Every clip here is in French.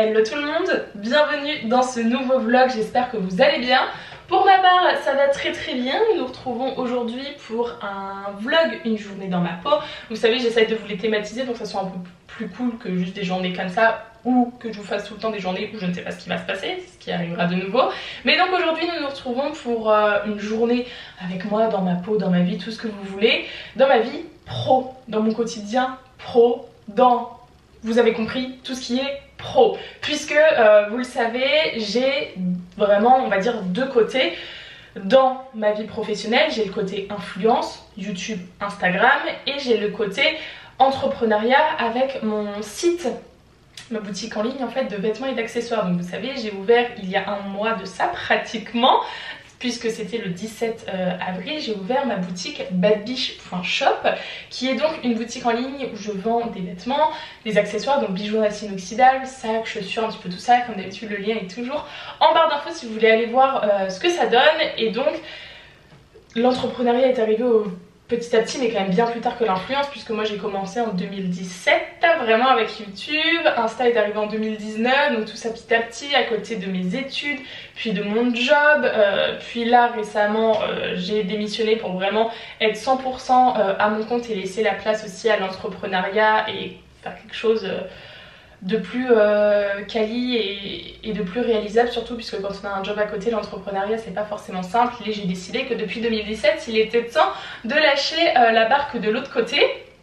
Hello tout le monde, bienvenue dans ce nouveau vlog, j'espère que vous allez bien. Pour ma part, ça va très bien. Nous nous retrouvons aujourd'hui pour un vlog, une journée dans ma peau. Vous savez, j'essaie de vous les thématiser pour que ça soit un peu plus cool que juste des journées comme ça, ou que je vous fasse tout le temps des journées où je ne sais pas ce qui va se passer, ce qui arrivera de nouveau. Mais donc aujourd'hui nous nous retrouvons pour une journée avec moi, dans ma peau, dans ma vie, tout ce que vous voulez, dans ma vie pro, dans mon quotidien pro, dans, vous avez compris, tout ce qui est pro. Puisque vous le savez, j'ai vraiment, on va dire, deux côtés. Dans ma vie professionnelle, j'ai le côté influence, YouTube, Instagram, et j'ai le côté entrepreneuriat avec mon site, ma boutique en ligne en fait de vêtements et d'accessoires. Donc vous savez, j'ai ouvert il y a un mois de ça pratiquement, puisque c'était le 17 avril, j'ai ouvert ma boutique badbish.shop, qui est donc une boutique en ligne où je vends des vêtements, des accessoires, donc bijoux en acier inoxydable, sacs, chaussures, un petit peu tout ça. Comme d'habitude, le lien est toujours en barre d'infos si vous voulez aller voir ce que ça donne. Et donc l'entrepreneuriat est arrivé petit à petit, mais quand même bien plus tard que l'influence, puisque moi j'ai commencé en 2017 vraiment avec YouTube. Insta est arrivé en 2019, donc tout ça petit à petit à côté de mes études, puis de mon job, puis là récemment j'ai démissionné pour vraiment être 100% à mon compte et laisser la place aussi à l'entrepreneuriat et faire quelque chose de plus quali et de plus réalisable, surtout puisque quand on a un job à côté, l'entrepreneuriat c'est pas forcément simple. Et j'ai décidé que depuis 2017 il était temps de lâcher la barque de l'autre côté.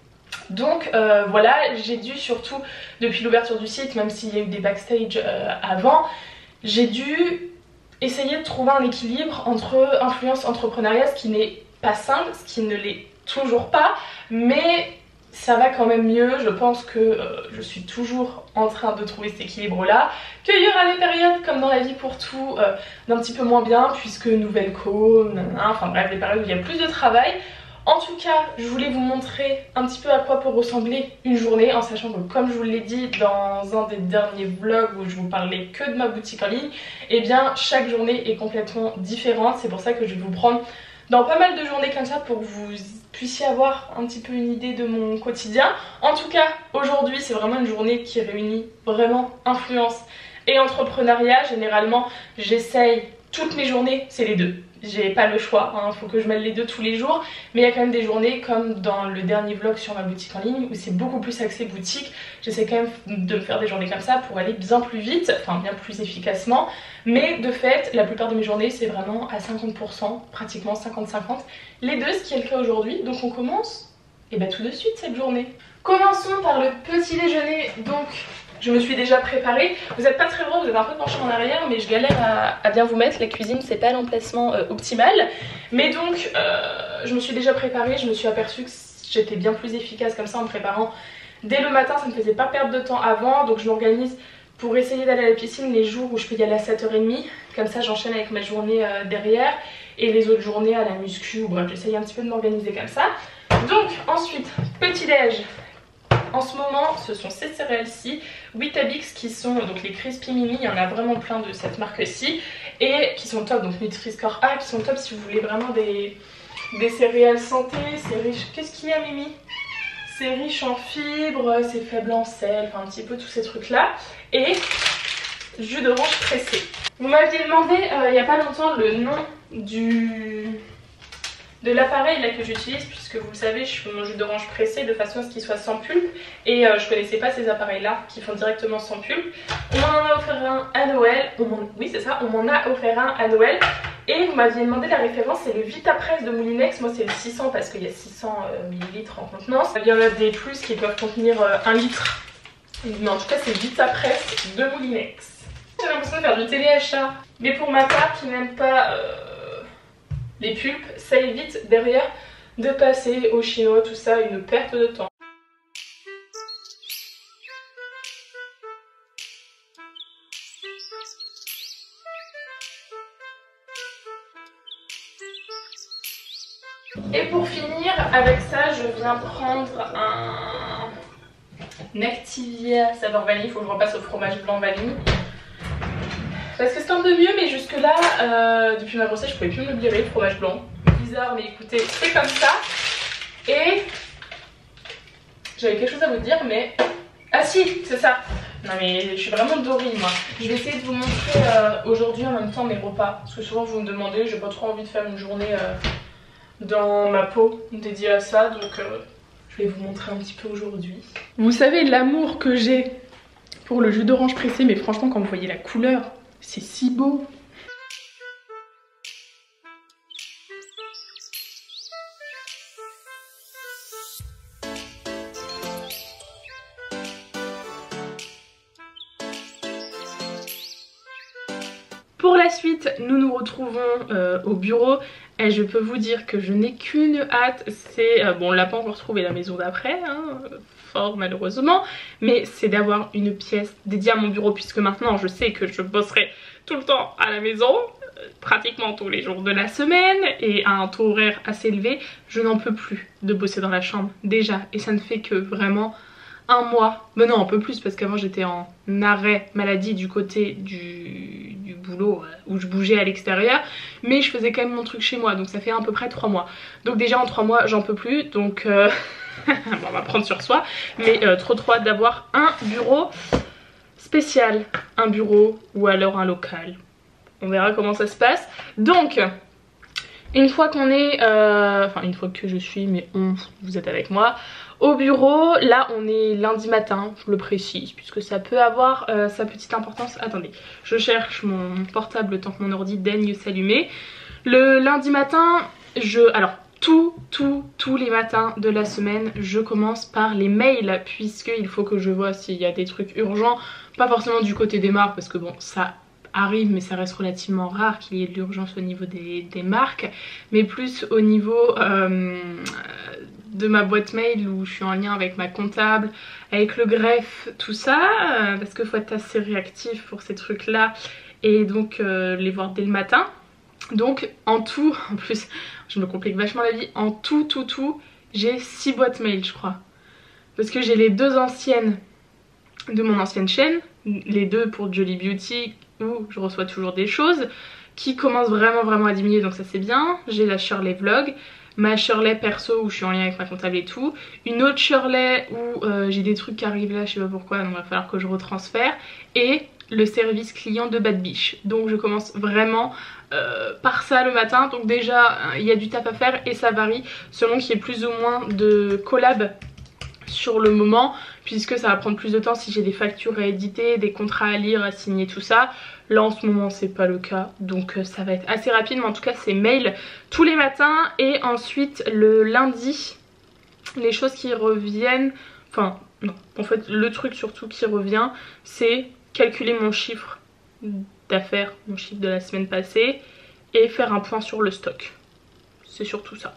Donc voilà, j'ai dû surtout depuis l'ouverture du site, même s'il y a eu des backstage avant, j'ai dû essayer de trouver un équilibre entre influence et entrepreneuriat, ce qui n'est pas simple, ce qui ne l'est toujours pas, mais ça va quand même mieux. Je pense que je suis toujours en train de trouver cet équilibre là, qu'il y aura des périodes comme dans la vie pour tout d'un petit peu moins bien, puisque nouvelle co, enfin bref, des périodes où il y a plus de travail. En tout cas, je voulais vous montrer un petit peu à quoi peut ressembler une journée, en sachant que comme je vous l'ai dit dans un des derniers vlogs où je vous parlais que de ma boutique en ligne, et bien chaque journée est complètement différente. C'est pour ça que je vais vous prendre dans pas mal de journées comme ça pour que vous puissiez avoir un petit peu une idée de mon quotidien. En tout cas, aujourd'hui c'est vraiment une journée qui réunit vraiment influence et entrepreneuriat. Généralement, j'essaye toutes mes journées, c'est les deux. J'ai pas le choix, hein, faut que je mêle les deux tous les jours. Mais il y a quand même des journées comme dans le dernier vlog sur ma boutique en ligne où c'est beaucoup plus axé boutique. J'essaie quand même de me faire des journées comme ça pour aller bien plus vite, enfin bien plus efficacement. Mais de fait, la plupart de mes journées c'est vraiment à 50%, pratiquement 50-50. Les deux, ce qui est le cas aujourd'hui. Donc on commence et bah, tout de suite cette journée. Commençons par le petit déjeuner. Donc je me suis déjà préparée. Vous n'êtes pas très droit, vous êtes un peu penché en arrière, mais je galère à bien vous mettre. La cuisine, c'est pas l'emplacement optimal. Mais donc, je me suis déjà préparée. Je me suis aperçue que j'étais bien plus efficace comme ça en me préparant dès le matin. Ça ne me faisait pas perdre de temps avant. Donc je m'organise pour essayer d'aller à la piscine les jours où je peux y aller à 7h30. Comme ça, j'enchaîne avec ma journée derrière. Et les autres journées à la muscu. Bref, j'essaye un petit peu de m'organiser comme ça. Donc ensuite, petit déj. En ce moment, ce sont ces céréales-ci, Weetabix, qui sont donc les Crispy Mimi, il y en a vraiment plein de cette marque-ci, et qui sont top, donc Nutri-Score A, qui sont top si vous voulez vraiment des céréales santé. C'est riche, qu'est-ce qu'il y a Mimi? C'est riche en fibres, c'est faible en sel, enfin un petit peu tous ces trucs-là, et jus d'orange pressé. Vous m'aviez demandé il n'y a pas longtemps le nom de l'appareil là que j'utilise, puisque vous le savez, je fais mon jus d'orange pressé de façon à ce qu'il soit sans pulpe, et je connaissais pas ces appareils là qui font directement sans pulpe. On m'en a offert un à Noël, oui c'est ça, on m'en a offert un à Noël, et vous m'aviez demandé la référence, c'est le Vitapress de Moulinex. Moi c'est le 600 parce qu'il y a 600 ml en contenance. Il y en a des plus qui peuvent contenir 1 litre, mais en tout cas c'est Vitapress de Moulinex. J'ai l'impression de faire du téléachat, mais pour ma part qui n'aime pas les pulpes, ça évite derrière de passer au chinois, tout ça, une perte de temps. Et pour finir, avec ça, je viens prendre un Activia saveur vanille. Il faut que je repasse au fromage blanc vanille. Parce que c'est un peu mieux, mais jusque là, depuis ma grossesse, je pouvais plus me le blairer, le fromage blanc. Bizarre, mais écoutez, c'est comme ça. Et j'avais quelque chose à vous dire, mais... Ah si, c'est ça. Non mais je suis vraiment dorée moi. Je vais essayer de vous montrer aujourd'hui en même temps mes repas. Parce que souvent vous me demandez, j'ai pas trop envie de faire une journée dans ma peau dédiée à ça. Donc je vais vous montrer un petit peu aujourd'hui. Vous savez l'amour que j'ai pour le jus d'orange pressé. Mais franchement quand vous voyez la couleur, c'est si beau. Pour la suite, nous nous retrouvons au bureau et je peux vous dire que je n'ai qu'une hâte, c'est, bon on l'a pas encore trouvé la maison d'après, hein, fort malheureusement, mais c'est d'avoir une pièce dédiée à mon bureau puisque maintenant je sais que je bosserai tout le temps à la maison, pratiquement tous les jours de la semaine et à un taux horaire assez élevé. Je n'en peux plus de bosser dans la chambre déjà et ça ne fait que vraiment un mois, mais non un peu plus parce qu'avant j'étais en arrêt maladie du côté du boulot où je bougeais à l'extérieur, mais je faisais quand même mon truc chez moi, donc ça fait à peu près 3 mois. Donc déjà en 3 mois j'en peux plus, donc bon, on va prendre sur soi, mais trop hâte d'avoir un bureau spécial, un bureau ou alors un local. On verra comment ça se passe. Donc une fois qu'on est, enfin une fois que je suis, mais vous êtes avec moi, au bureau, là on est lundi matin, je le précise, puisque ça peut avoir sa petite importance. Attendez, je cherche mon portable le temps que mon ordi daigne s'allumer. Le lundi matin, alors tous les matins de la semaine, je commence par les mails, puisqu'il faut que je vois s'il y a des trucs urgents, pas forcément du côté des marques, parce que bon, ça arrive mais ça reste relativement rare qu'il y ait de l'urgence au niveau des marques, mais plus au niveau de ma boîte mail où je suis en lien avec ma comptable, avec le greffe, tout ça, parce qu'il faut être assez réactif pour ces trucs là et donc les voir dès le matin. Donc en tout, en plus je me complique vachement la vie, en tout j'ai 6 boîtes mail je crois, parce que j'ai les 2 anciennes de mon ancienne chaîne, les 2 pour Jolly Beauty où je reçois toujours des choses, qui commencent vraiment à diminuer, donc ça c'est bien. J'ai la Shirley Vlog, ma Shirley perso où je suis en lien avec ma comptable et tout, une autre Shirley où j'ai des trucs qui arrivent là, je sais pas pourquoi, donc il va falloir que je retransfère, et le service client de Bad Biche. Donc je commence vraiment par ça le matin, donc déjà il y a du taf à faire et ça varie selon qu'il y ait plus ou moins de collab sur le moment, puisque ça va prendre plus de temps si j'ai des factures à éditer, des contrats à lire, à signer, tout ça. Là en ce moment c'est pas le cas, donc ça va être assez rapide, mais en tout cas c'est mail tous les matins. Et ensuite le lundi, les choses qui reviennent, enfin non, en fait le truc surtout qui revient, c'est calculer mon chiffre d'affaires, mon chiffre de la semaine passée, et faire un point sur le stock. C'est surtout ça.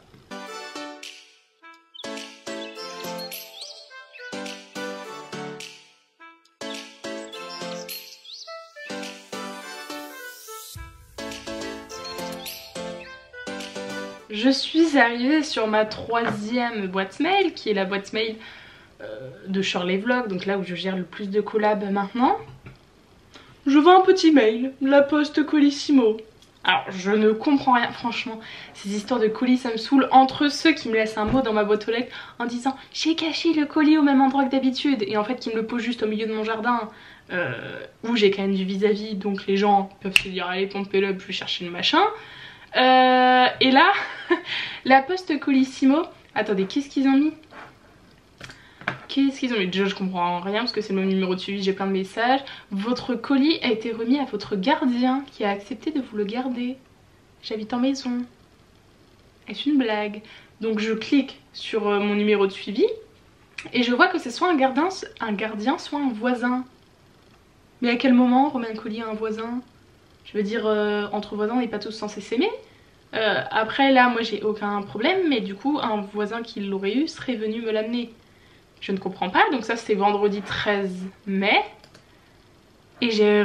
Je suis arrivée sur ma 3e boîte mail, qui est la boîte mail de Shirley Vlog, donc là où je gère le plus de collabs maintenant. Je vois un petit mail, la poste Colissimo. Alors je ne comprends rien, franchement, ces histoires de colis ça me saoule. Entre ceux qui me laissent un mot dans ma boîte aux lettres en disant j'ai caché le colis au même endroit que d'habitude, et en fait qui me le posent juste au milieu de mon jardin, où j'ai quand même du vis-à-vis, donc les gens peuvent se dire allez pompez-le, je vais chercher le machin. Et là, la poste Colissimo, attendez, qu'est-ce qu'ils ont mis? Qu'est-ce qu'ils ont mis? Déjà je comprends rien parce que c'est le même numéro de suivi, j'ai plein de messages. Votre colis a été remis à votre gardien qui a accepté de vous le garder. J'habite en maison. Est-ce une blague? Donc je clique sur mon numéro de suivi et je vois que c'est soit un gardien, soit un voisin. Mais à quel moment on remet un colis à un voisin? Je veux dire, entre voisins on n'est pas tous censés s'aimer. Après là moi j'ai aucun problème, mais du coup un voisin qui l'aurait eu serait venu me l'amener. Je ne comprends pas. Donc ça c'était vendredi 13 mai. Et j'ai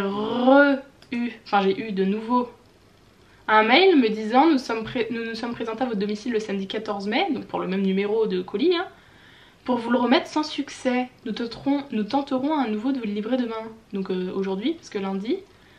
eu de nouveau un mail me disant nous nous sommes présentés à votre domicile le samedi 14 mai, donc pour le même numéro de colis, hein, pour vous le remettre sans succès. Nous tenterons à nouveau de vous le livrer demain. Donc aujourd'hui, parce que lundi.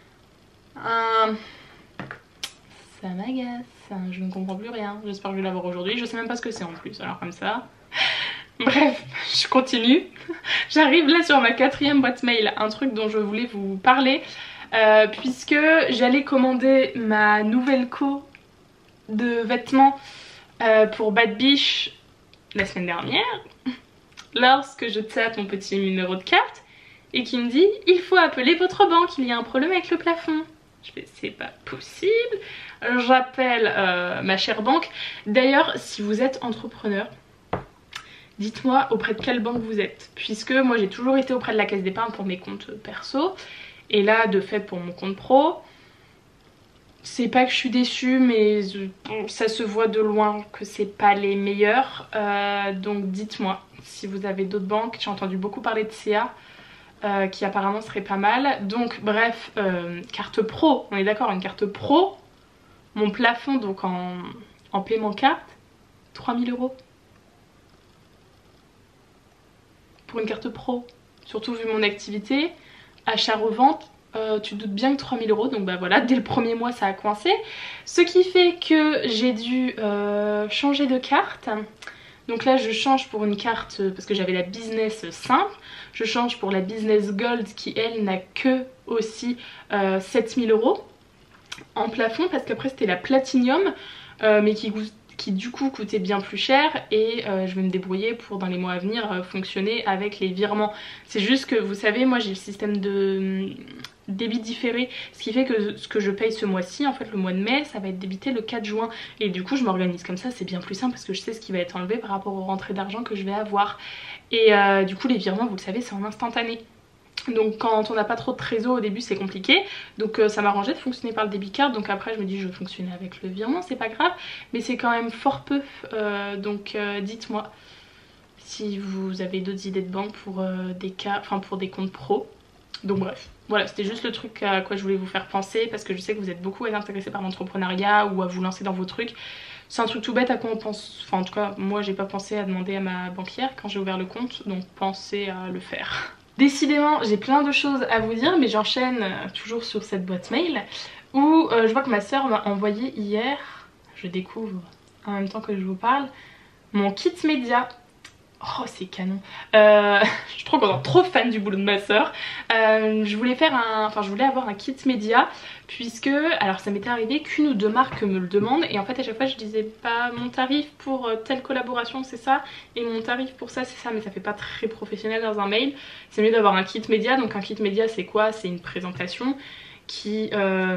Ça m'agace, je ne comprends plus rien. J'espère que je vais l'avoir aujourd'hui. Je sais même pas ce que c'est en plus, alors comme ça. Bref, je continue. J'arrive là sur ma 4e boîte mail, un truc dont je voulais vous parler. Puisque j'allais commander ma nouvelle co de vêtements pour Bad Biche la semaine dernière, lorsque je tape mon petit numéro de carte et qui me dit il faut appeler votre banque, il y a un problème avec le plafond. Je fais c'est pas possible. J'appelle ma chère banque. D'ailleurs, si vous êtes entrepreneur, dites-moi auprès de quelle banque vous êtes, puisque moi j'ai toujours été auprès de la Caisse d'épargne pour mes comptes perso. Et là, de fait, pour mon compte pro, c'est pas que je suis déçue, mais ça se voit de loin que c'est pas les meilleurs. Donc dites-moi si vous avez d'autres banques. J'ai entendu beaucoup parler de CA, qui apparemment serait pas mal. Donc bref, carte pro, on est d'accord, une carte pro. Mon plafond, donc en paiement carte, 3000 €. Pour une carte pro, surtout vu mon activité. Achat-revente, tu doutes bien que 3000 €, donc bah voilà, dès le premier mois ça a coincé. Ce qui fait que j'ai dû changer de carte. Donc là je change pour une carte, parce que j'avais la business simple, je change pour la business gold qui elle n'a que aussi 7000 € en plafond, parce qu'après c'était la platinum, mais qui du coup coûtait bien plus cher, et je vais me débrouiller pour dans les mois à venir fonctionner avec les virements. C'est juste que vous savez, moi j'ai le système de débit différé, ce qui fait que ce que je paye ce mois-ci, en fait le mois de mai, ça va être débité le 4 juin, et du coup je m'organise comme ça, c'est bien plus simple parce que je sais ce qui va être enlevé par rapport aux rentrées d'argent que je vais avoir. Et du coup les virements, vous le savez, c'est en instantané. Donc quand on n'a pas trop de trésor au début c'est compliqué, donc ça m'arrangeait de fonctionner par le débit card. Donc après je me dis je vais fonctionner avec le virement, c'est pas grave, mais c'est quand même fort peu, donc dites-moi si vous avez d'autres idées de banque pour des cas, enfin pour des comptes pro. Donc bref, voilà, c'était juste le truc à quoi je voulais vous faire penser, parce que je sais que vous êtes beaucoup intéressés par l'entrepreneuriat ou à vous lancer dans vos trucs. C'est un truc tout bête à quoi on pense, enfin en tout cas moi j'ai pas pensé à demander à ma banquière quand j'ai ouvert le compte, donc pensez à le faire. Décidément, j'ai plein de choses à vous dire, mais j'enchaîne toujours sur cette boîte mail où je vois que ma soeur m'a envoyé hier, je découvre en même temps que je vous parle, mon kit média. Oh c'est canon, je suis trop contente, trop fan du boulot de ma soeur. Je voulais avoir un kit média, puisque alors ça m'était arrivé qu'une ou deux marques me le demandent, et en fait à chaque fois je disais pas mon tarif pour telle collaboration c'est ça et mon tarif pour ça c'est ça, mais ça fait pas très professionnel dans un mail. C'est mieux d'avoir un kit média. Donc un kit média c'est quoi? C'est une présentation qui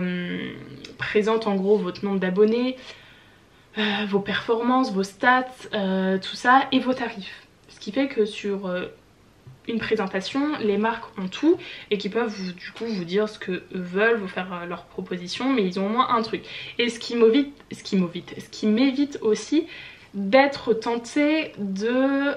présente en gros votre nombre d'abonnés, vos performances, vos stats, tout ça, et vos tarifs. Ce qui fait que sur une présentation, les marques ont tout et qui peuvent du coup vous dire ce que veulent, vous faire leurs propositions, mais ils ont au moins un truc. Et ce qui m'évite aussi d'être tentée de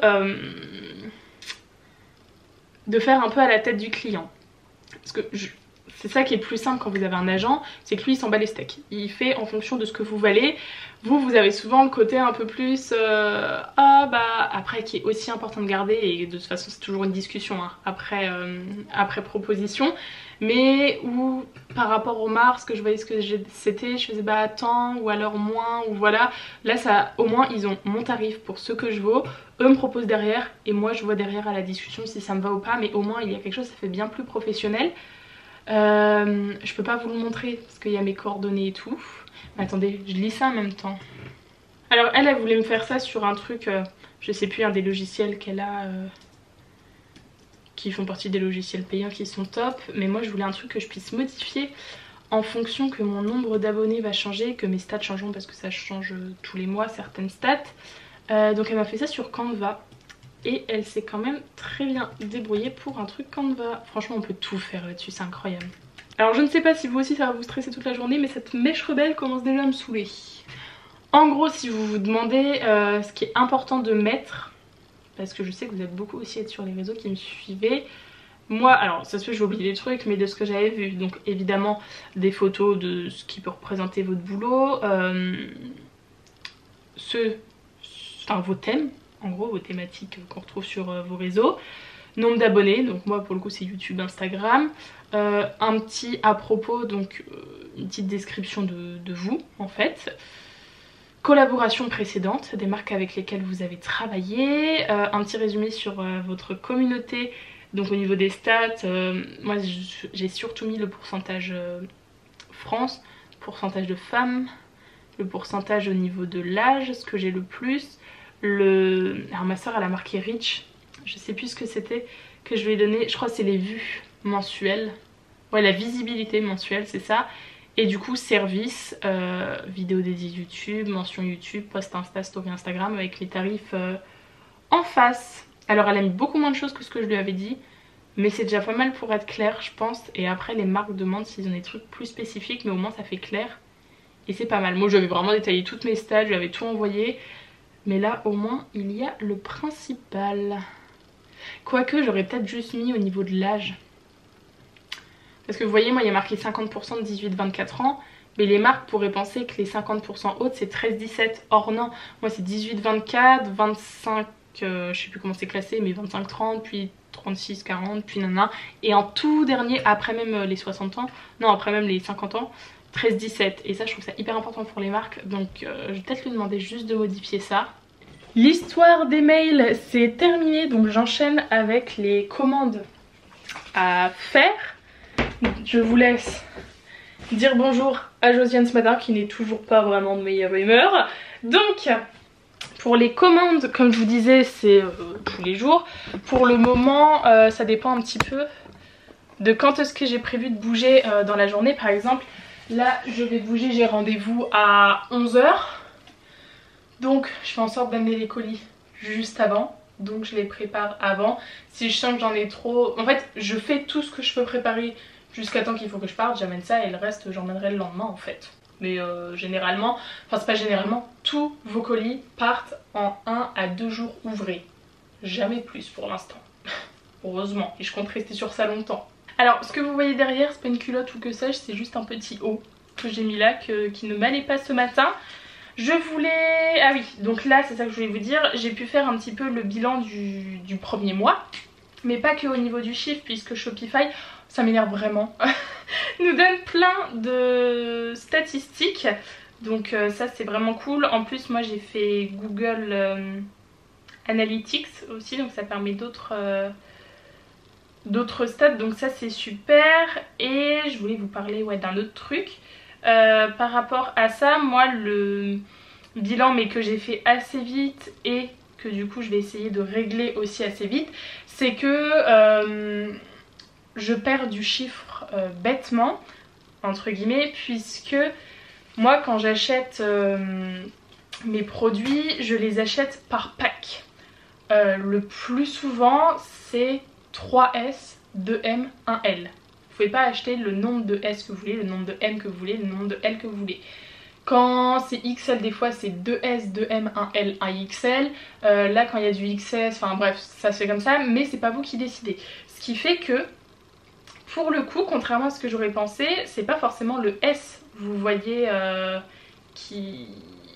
faire un peu à la tête du client. Parce que c'est ça qui est plus simple quand vous avez un agent, c'est que lui il s'en bat les steaks. Il fait en fonction de ce que vous valez. Vous avez souvent le côté un peu plus après, qui est aussi important de garder, et de toute façon c'est toujours une discussion hein, après proposition, mais où par rapport aux marques, que je voyais ce que c'était, je faisais bah tant ou alors moins, ou voilà. Là ça, au moins ils ont mon tarif pour ce que je vaux, eux me proposent derrière et moi je vois derrière à la discussion si ça me va ou pas, mais au moins il y a quelque chose, ça fait bien plus professionnel. Je peux pas vous le montrer parce qu'il y a mes coordonnées et tout. Mais attendez, je lis ça en même temps. Alors elle voulait me faire ça sur un truc, je sais plus, un des logiciels qu'elle a, qui font partie des logiciels payants qui sont top. Mais moi je voulais un truc que je puisse modifier en fonction que mon nombre d'abonnés va changer, que mes stats changeront parce que ça change tous les mois certaines stats. Donc elle m'a fait ça sur Canva. Et elle s'est quand même très bien débrouillée pour un truc Canva. Franchement on peut tout faire là-dessus, c'est incroyable. Alors je ne sais pas si vous aussi ça va vous stresser toute la journée, mais cette mèche rebelle commence déjà à me saouler. En gros, si vous vous demandez ce qui est important de mettre, parce que je sais que vous êtes beaucoup aussi sur les réseaux qui me suivez, moi, alors ça se fait j'ai oublié des trucs, mais de ce que j'avais vu, donc évidemment des photos de ce qui peut représenter votre boulot, vos thèmes, en gros vos thématiques qu'on retrouve sur vos réseaux, nombre d'abonnés, donc moi pour le coup c'est YouTube, Instagram, un petit à propos, donc une petite description de vous en fait, collaborations précédentes, des marques avec lesquelles vous avez travaillé, un petit résumé sur votre communauté, donc au niveau des stats, moi j'ai surtout mis le pourcentage France, le pourcentage de femmes, le pourcentage au niveau de l'âge, ce que j'ai le plus, alors ma soeur elle a marqué Rich, je sais plus ce que c'était que je lui ai donné, je crois que c'est les vues mensuelles, ouais la visibilité mensuelle c'est ça. Et du coup service, vidéo dédiée YouTube, mention YouTube, post Insta, story Instagram avec les tarifs en face. Alors elle a mis beaucoup moins de choses que ce que je lui avais dit, mais c'est déjà pas mal pour être clair je pense. Et après les marques demandent s'ils ont des trucs plus spécifiques, mais au moins ça fait clair. Et c'est pas mal. Moi j'avais vraiment détaillé toutes mes stats, je lui avais tout envoyé. Mais là au moins il y a le principal. Quoique j'aurais peut-être juste mis au niveau de l'âge. Parce que vous voyez, moi il y a marqué 50% de 18-24 ans. Mais les marques pourraient penser que les 50% hautes c'est 13-17. Or non, moi c'est 18-24, 25, je sais plus comment c'est classé, mais 25-30, puis 36-40, puis nanana. Et en tout dernier, après même les 60 ans, non après même les 50 ans, 13-17. Et ça je trouve ça hyper important pour les marques. Donc je vais peut-être lui demander juste de modifier ça. L'histoire des mails c'est terminé, donc j'enchaîne avec les commandes à faire. Je vous laisse dire bonjour à Josiane ce matin qui n'est toujours pas vraiment de meilleure humeur. Donc pour les commandes comme je vous disais c'est tous les jours. Pour le moment ça dépend un petit peu de quand est-ce que j'ai prévu de bouger dans la journée. Par exemple là je vais bouger, j'ai rendez-vous à 11 h. Donc je fais en sorte d'amener les colis juste avant. Donc je les prépare avant. Si je sens que j'en ai trop, en fait je fais tout ce que je peux préparer jusqu'à temps qu'il faut que je parte, j'amène ça et le reste j'emmènerai le lendemain en fait. Mais généralement, enfin c'est pas généralement, tous vos colis partent en 1 à 2 jours ouvrés. Jamais plus pour l'instant. Heureusement, et je compte rester sur ça longtemps. Alors ce que vous voyez derrière, c'est pas une culotte ou que sais-je, c'est juste un petit haut que j'ai mis là, qui ne m'allait pas ce matin. Je voulais... Ah oui, donc là c'est ça que je voulais vous dire, j'ai pu faire un petit peu le bilan du premier mois. Mais pas que au niveau du chiffre, puisque Shopify, ça m'énerve vraiment, nous donne plein de statistiques. Donc ça c'est vraiment cool. En plus moi j'ai fait Google Analytics aussi, donc ça permet d'autres stats. Donc ça c'est super. Et je voulais vous parler d'un autre truc. Par rapport à ça, moi le bilan mais que j'ai fait assez vite et que du coup je vais essayer de régler aussi assez vite, c'est que je perds du chiffre bêtement entre guillemets, puisque moi quand j'achète mes produits je les achète par pack. Le plus souvent c'est 3S, 2M, 1L. Vous pouvez pas acheter le nombre de S que vous voulez, le nombre de M que vous voulez, le nombre de L que vous voulez. Quand c'est XL, des fois c'est 2S, 2M, 1L, 1XL. Là quand il y a du XS, enfin bref, ça se fait comme ça, mais c'est pas vous qui décidez. Ce qui fait que, pour le coup, contrairement à ce que j'aurais pensé, c'est pas forcément le S, vous voyez, qui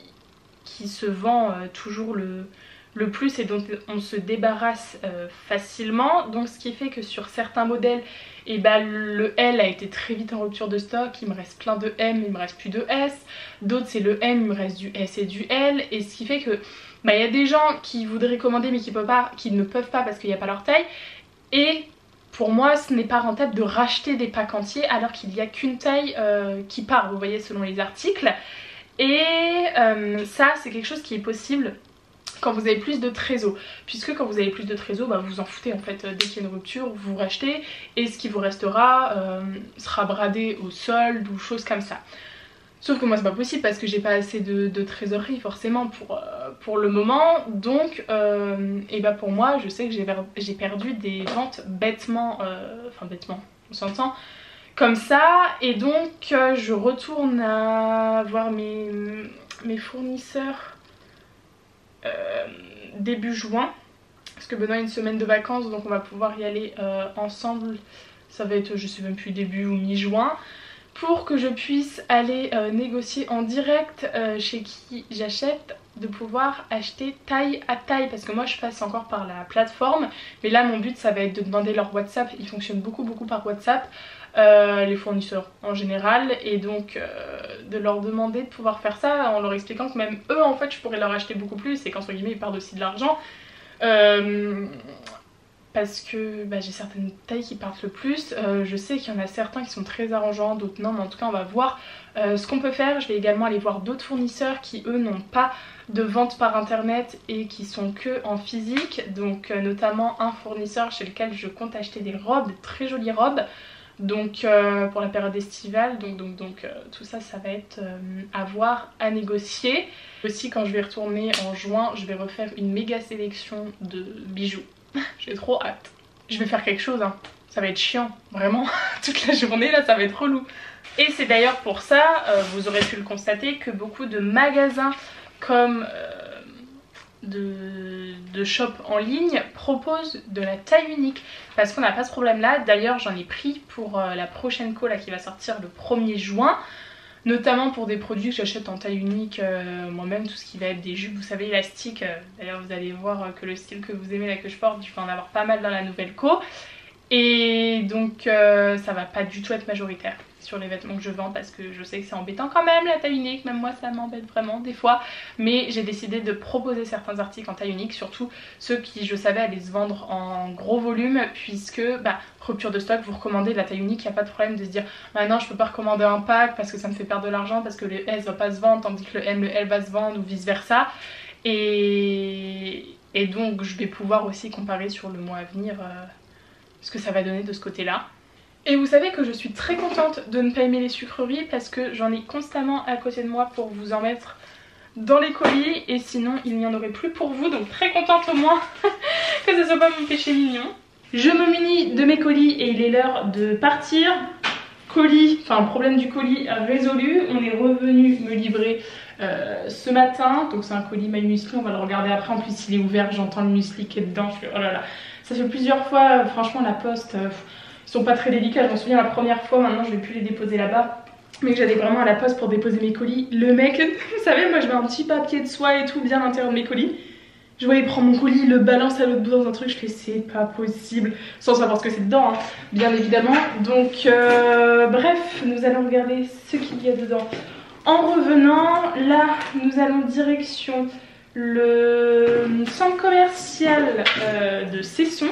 se vend toujours le plus et dont on se débarrasse facilement. Donc ce qui fait que sur certains modèles, et le L a été très vite en rupture de stock, il me reste plein de M, il me reste plus de S. D'autres c'est le M, il me reste du S et du L. Et ce qui fait que il y a des gens qui voudraient commander mais qui ne peuvent pas parce qu'il n'y a pas leur taille. Et pour moi ce n'est pas rentable de racheter des packs entiers alors qu'il n'y a qu'une taille qui part, vous voyez, selon les articles. Et ça c'est quelque chose qui est possible quand vous avez plus de trésor, puisque quand vous avez plus de trésor, vous en foutez en fait. Dès qu'il y a une rupture, vous rachetez et ce qui vous restera sera bradé au solde ou choses comme ça. Sauf que moi c'est pas possible parce que j'ai pas assez de trésorerie forcément pour le moment. Donc pour moi je sais que j'ai perdu des ventes bêtement, enfin bêtement on s'entend, comme ça. Et donc je retourne à voir mes fournisseurs début juin, parce que Benoît a une semaine de vacances, donc on va pouvoir y aller ensemble. Ça va être, je sais même plus, début ou mi-juin, pour que je puisse aller négocier en direct chez qui j'achète, de pouvoir acheter taille à taille, parce que moi je passe encore par la plateforme, mais là mon but ça va être de demander leur WhatsApp. Ils fonctionnent beaucoup par WhatsApp, les fournisseurs en général, et donc de leur demander de pouvoir faire ça en leur expliquant que même eux en fait je pourrais leur acheter beaucoup plus et qu'entre guillemets ils perdent aussi de l'argent. Parce que j'ai certaines tailles qui partent le plus. Je sais qu'il y en a certains qui sont très arrangeants, d'autres non, mais en tout cas on va voir ce qu'on peut faire. Je vais également aller voir d'autres fournisseurs qui eux n'ont pas de vente par internet et qui sont que en physique, donc notamment un fournisseur chez lequel je compte acheter des robes, de très jolies robes, donc pour la période estivale, donc tout ça, ça va être à voir, à négocier. Aussi quand je vais retourner en juin, je vais refaire une méga sélection de bijoux. J'ai trop hâte. Je vais faire quelque chose, hein. Ça va être chiant, vraiment. Toute la journée là, ça va être relou. Et c'est d'ailleurs pour ça, vous aurez pu le constater, que beaucoup de magasins comme de shop en ligne proposent de la taille unique, parce qu'on n'a pas ce problème là. D'ailleurs j'en ai pris pour la prochaine co là, qui va sortir le 1er juin, notamment pour des produits que j'achète en taille unique moi-même, tout ce qui va être des jupes, vous savez, élastiques. D'ailleurs vous allez voir que le style que vous aimez là, que je porte, je vais en avoir pas mal dans la nouvelle co, et donc ça va pas du tout être majoritaire sur les vêtements que je vends, parce que je sais que c'est embêtant quand même la taille unique, même moi ça m'embête vraiment des fois, mais j'ai décidé de proposer certains articles en taille unique, surtout ceux qui je savais allaient se vendre en gros volume, puisque rupture de stock, vous recommandez de la taille unique, il n'y a pas de problème de se dire non je peux pas recommander un pack parce que ça me fait perdre de l'argent, parce que le S va pas se vendre tandis que le M, le L va se vendre, ou vice versa, et donc je vais pouvoir aussi comparer sur le mois à venir ce que ça va donner de ce côté là. Et vous savez que je suis très contente de ne pas aimer les sucreries, parce que j'en ai constamment à côté de moi pour vous en mettre dans les colis, et sinon il n'y en aurait plus pour vous, donc très contente au moins que ce soit pas mon péché mignon. Je me munis de mes colis et il est l'heure de partir. Colis, enfin problème du colis résolu, on est revenu me livrer ce matin, donc c'est un colis My Muesli, on va le regarder après, en plus il est ouvert, j'entends le muesli qui est dedans, je fais oh là là, ça fait plusieurs fois, franchement la poste... Ils sont pas très délicats, je m'en souviens la première fois, maintenant je vais plus les déposer là-bas, mais que j'allais vraiment à la poste pour déposer mes colis. Le mec, vous savez, moi je mets un petit papier de soie et tout bien à l'intérieur de mes colis. Je vois il prend mon colis, il le balance à l'autre bout dans un truc, je fais c'est pas possible, sans savoir ce que c'est dedans, hein, bien évidemment. Donc bref, nous allons regarder ce qu'il y a dedans. En revenant, là nous allons direction le centre commercial de Cesson.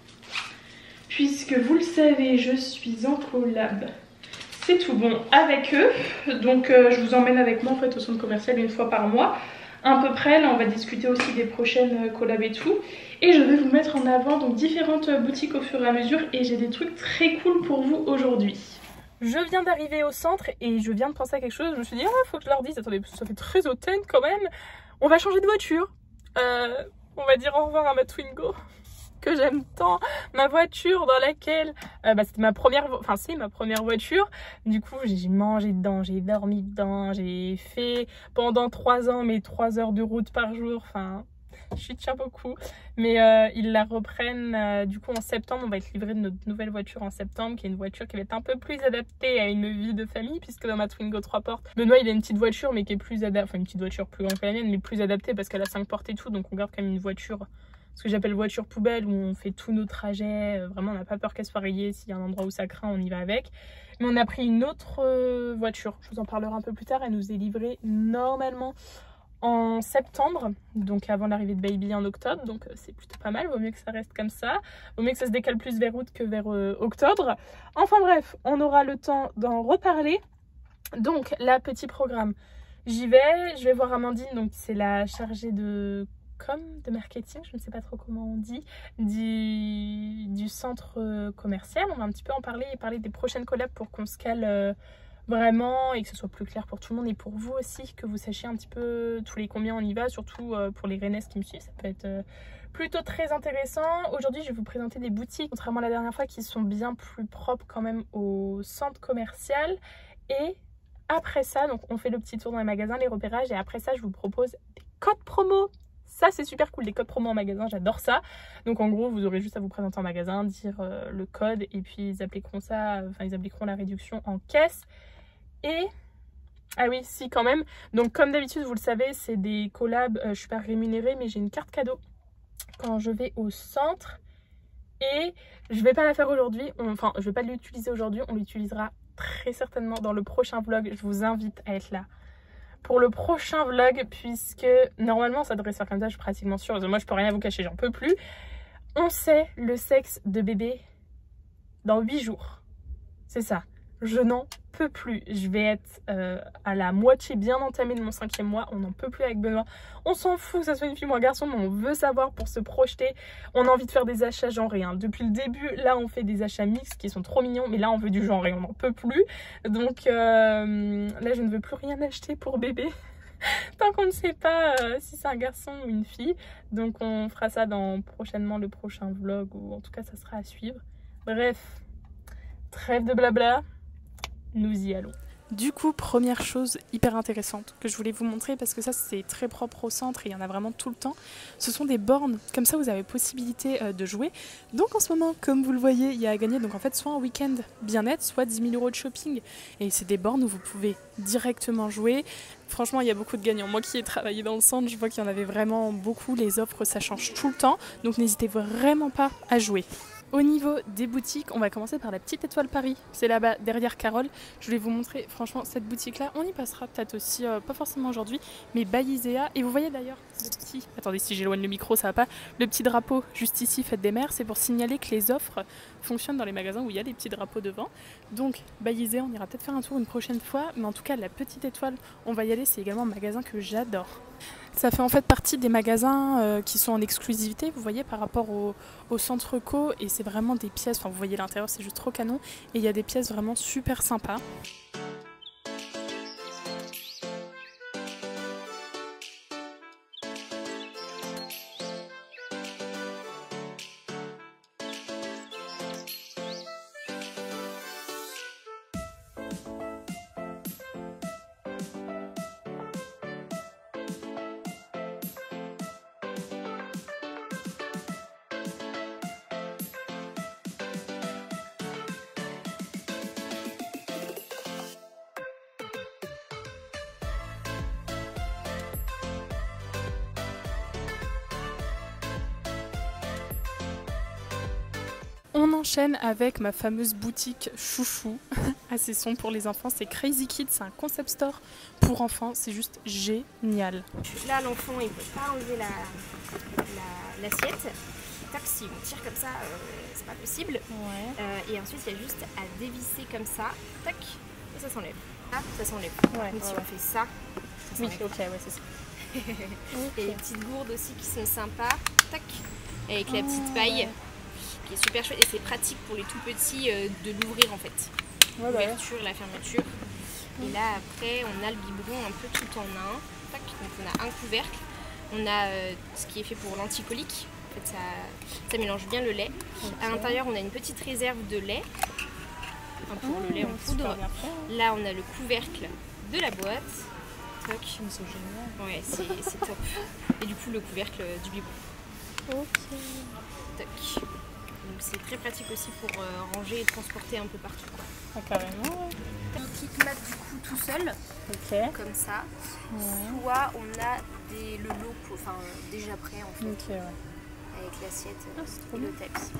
Puisque vous le savez, je suis en collab, c'est tout bon avec eux. Donc je vous emmène avec moi en fait au centre commercial une fois par mois à peu près. Là on va discuter aussi des prochaines collabs et tout. Et je vais vous mettre en avant donc différentes boutiques au fur et à mesure, et j'ai des trucs très cool pour vous aujourd'hui. Je viens d'arriver au centre et je viens de penser à quelque chose. Je me suis dit faut que je leur dise, attendez, ça fait très hautaine quand même. On va changer de voiture. On va dire au revoir à ma Twingo que j'aime tant, ma voiture dans laquelle c'était ma première, enfin c'est ma première voiture. Du coup j'ai mangé dedans, j'ai dormi dedans, j'ai fait pendant 3 ans mes 3 heures de route par jour, enfin je tiens beaucoup. Mais ils la reprennent du coup en septembre, on va être livré de notre nouvelle voiture en septembre, qui est une voiture qui va être un peu plus adaptée à une vie de famille, puisque dans ma Twingo 3 portes, Benoît il a une petite voiture mais qui est plus adaptée, enfin une petite voiture plus grande que la mienne, mais plus adaptée parce qu'elle a 5 portes et tout, donc on garde quand même une voiture, ce que j'appelle voiture poubelle, où on fait tous nos trajets, vraiment on n'a pas peur qu'elle soit rayée, s'il y a un endroit où ça craint on y va avec. Mais on a pris une autre voiture, je vous en parlerai un peu plus tard, elle nous est livrée normalement en septembre, donc avant l'arrivée de Baby en octobre, donc c'est plutôt pas mal, vaut mieux que ça reste comme ça, vaut mieux que ça se décale plus vers août que vers octobre. Enfin bref, on aura le temps d'en reparler. Donc là, petit programme, j'y vais, je vais voir Amandine, donc c'est la chargée de marketing, je ne sais pas trop comment on dit, du centre commercial. On va un petit peu en parler et parler des prochaines collabs pour qu'on se cale vraiment et que ce soit plus clair pour tout le monde et pour vous aussi, que vous sachiez un petit peu tous les combien on y va, surtout pour les Rennaises qui me suivent, ça peut être plutôt très intéressant. Aujourd'hui je vais vous présenter des boutiques, contrairement à la dernière fois, qui sont bien plus propres quand même au centre commercial. Et après ça, donc on fait le petit tour dans les magasins, les repérages, et après ça je vous propose des codes promo. Ça c'est super cool, des codes promo en magasin, j'adore ça. Donc en gros vous aurez juste à vous présenter en magasin, dire le code, et puis ils appliqueront ça, enfin ils appliqueront la réduction en caisse. Et ah oui, si quand même, donc comme d'habitude vous le savez, c'est des collabs, je suis pas rémunérée mais j'ai une carte cadeau quand je vais au centre. Et je vais pas la faire aujourd'hui, enfin je vais pas l'utiliser aujourd'hui, on l'utilisera très certainement dans le prochain vlog. Je vous invite à être là pour le prochain vlog, puisque normalement ça devrait se faire comme ça, je suis pratiquement sûre. Moi je peux rien vous cacher, j'en peux plus. On sait le sexe de bébé dans 8 jours. C'est ça. Je n'en peux plus. Je vais être à la moitié bien entamée de mon 5e mois. On n'en peut plus avec Benoît. On s'en fout que ça soit une fille ou un garçon, mais on veut savoir pour se projeter. On a envie de faire des achats genrés. Hein. Depuis le début, là, on fait des achats mixtes qui sont trop mignons, mais là, on veut du genré. On n'en peut plus. Donc là, je ne veux plus rien acheter pour bébé. Tant qu'on ne sait pas si c'est un garçon ou une fille. Donc, on fera ça dans prochainement le prochain vlog, ou en tout cas, ça sera à suivre. Bref, trêve de blabla. Nous y allons. Du coup, première chose hyper intéressante que je voulais vous montrer, parce que ça c'est très propre au centre et il y en a vraiment tout le temps, ce sont des bornes, comme ça vous avez possibilité de jouer. Donc en ce moment, comme vous le voyez, il y a à gagner donc en fait soit un week-end bien-être, soit 10 000 € de shopping. Et c'est des bornes où vous pouvez directement jouer. Franchement, il y a beaucoup de gagnants. Moi qui ai travaillé dans le centre, je vois qu'il y en avait vraiment beaucoup. Les offres, ça change tout le temps, donc n'hésitez vraiment pas à jouer. Au niveau des boutiques, on va commencer par la Petite Étoile Paris. C'est là-bas, derrière Carole. Je voulais vous montrer, franchement, cette boutique-là, on y passera peut-être aussi, pas forcément aujourd'hui, mais Baïséa. Et vous voyez d'ailleurs le petit... Attendez, si j'éloigne le micro, ça va pas. Le petit drapeau, juste ici, Fête des Mères, c'est pour signaler que les offres fonctionnent dans les magasins où il y a des petits drapeaux devant. Donc, Baïséa, on ira peut-être faire un tour une prochaine fois. Mais en tout cas, la Petite Étoile, on va y aller. C'est également un magasin que j'adore. Ça fait en fait partie des magasins qui sont en exclusivité, vous voyez, par rapport au centre co, et c'est vraiment des pièces, enfin vous voyez l'intérieur, c'est juste trop canon, et il y a des pièces vraiment super sympas. On enchaîne avec ma fameuse boutique chouchou à Cesson pour les enfants, c'est Crazy Kids, c'est un concept store pour enfants, c'est juste génial. Là l'enfant il ne peut pas enlever l'assiette, tac, si on tire comme ça c'est pas possible, et ensuite il y a juste à dévisser comme ça, tac, et ça s'enlève. Ah, ça s'enlève. Donc si on fait ça, oui, ok, ouais, c'est ça. Et les petites gourdes aussi qui sont sympas, tac, avec la petite paille. Qui est super chouette et c'est pratique pour les tout petits de l'ouvrir en fait. L'ouverture, la fermeture. Et là après on a le biberon un peu tout en un. Tac. Donc on a un couvercle, on a ce qui est fait pour l'anticolique. En fait ça mélange bien le lait. À l'intérieur on a une petite réserve de lait. Pour le lait en poudre. Là on a le couvercle de la boîte. Tac. C'est génial. Ouais, c'est top. Et du coup le couvercle du biberon. Ok. Tac. Donc c'est très pratique aussi pour ranger et transporter un peu partout. Quoi. Ah, carrément, ouais. Un petit mat du coup tout seul, comme ça. Soit on a le lot enfin, déjà prêt en fait, avec l'assiette et le tapis.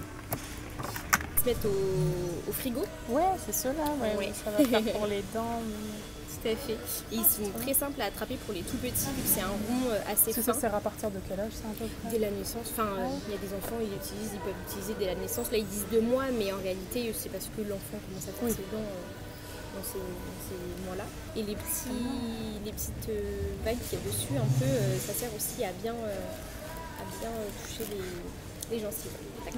Se mettre au frigo. Ouais, c'est ceux-là, ça va faire pour les dents. Tout à fait. Et ils sont très simples à attraper pour les tout petits vu que c'est un rond assez fin. Ça sert à partir de quel âge, c'est un peu près? Dès la naissance. Enfin, il y a des enfants, ils peuvent utiliser dès la naissance. Là, ils disent 2 mois, mais en réalité, c'est parce que l'enfant commence à faire ses dents dans ces mois-là. Et les petites vagues qu'il y a dessus, un peu, ça sert aussi à bien toucher les gencives. Tac.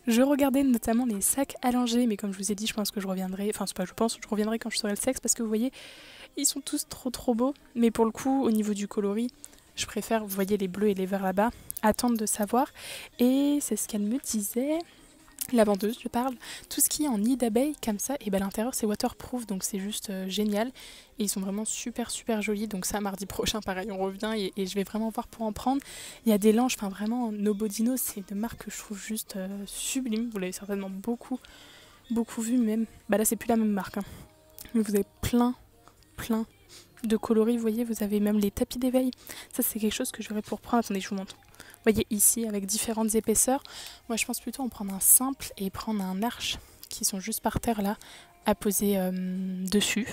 Je regardais notamment les sacs allongés, mais comme je vous ai dit, je pense que je reviendrai, enfin c'est pas je pense, je reviendrai quand je saurai le sexe, parce que vous voyez, ils sont tous trop beaux, mais pour le coup, au niveau du coloris, je préfère, vous voyez les bleus et les verts là-bas, attendre de savoir, et c'est ce qu'elle me disait, la vendeuse, je parle, tout ce qui est en nid d'abeille comme ça, et ben l'intérieur c'est waterproof, donc c'est juste génial, et ils sont vraiment super jolis, donc ça mardi prochain pareil on revient, et je vais vraiment voir pour en prendre. Il y a des langes, enfin vraiment Nobodino, c'est une marque que je trouve juste sublime, vous l'avez certainement beaucoup vu même, bah là c'est plus la même marque, hein. Mais vous avez plein de coloris, vous voyez, vous avez même les tapis d'éveil, ça c'est quelque chose que j'aurais pour prendre, attendez je vous montre. Vous voyez ici avec différentes épaisseurs, moi je pense plutôt en prendre un simple et prendre un arche qui sont juste par terre là à poser dessus.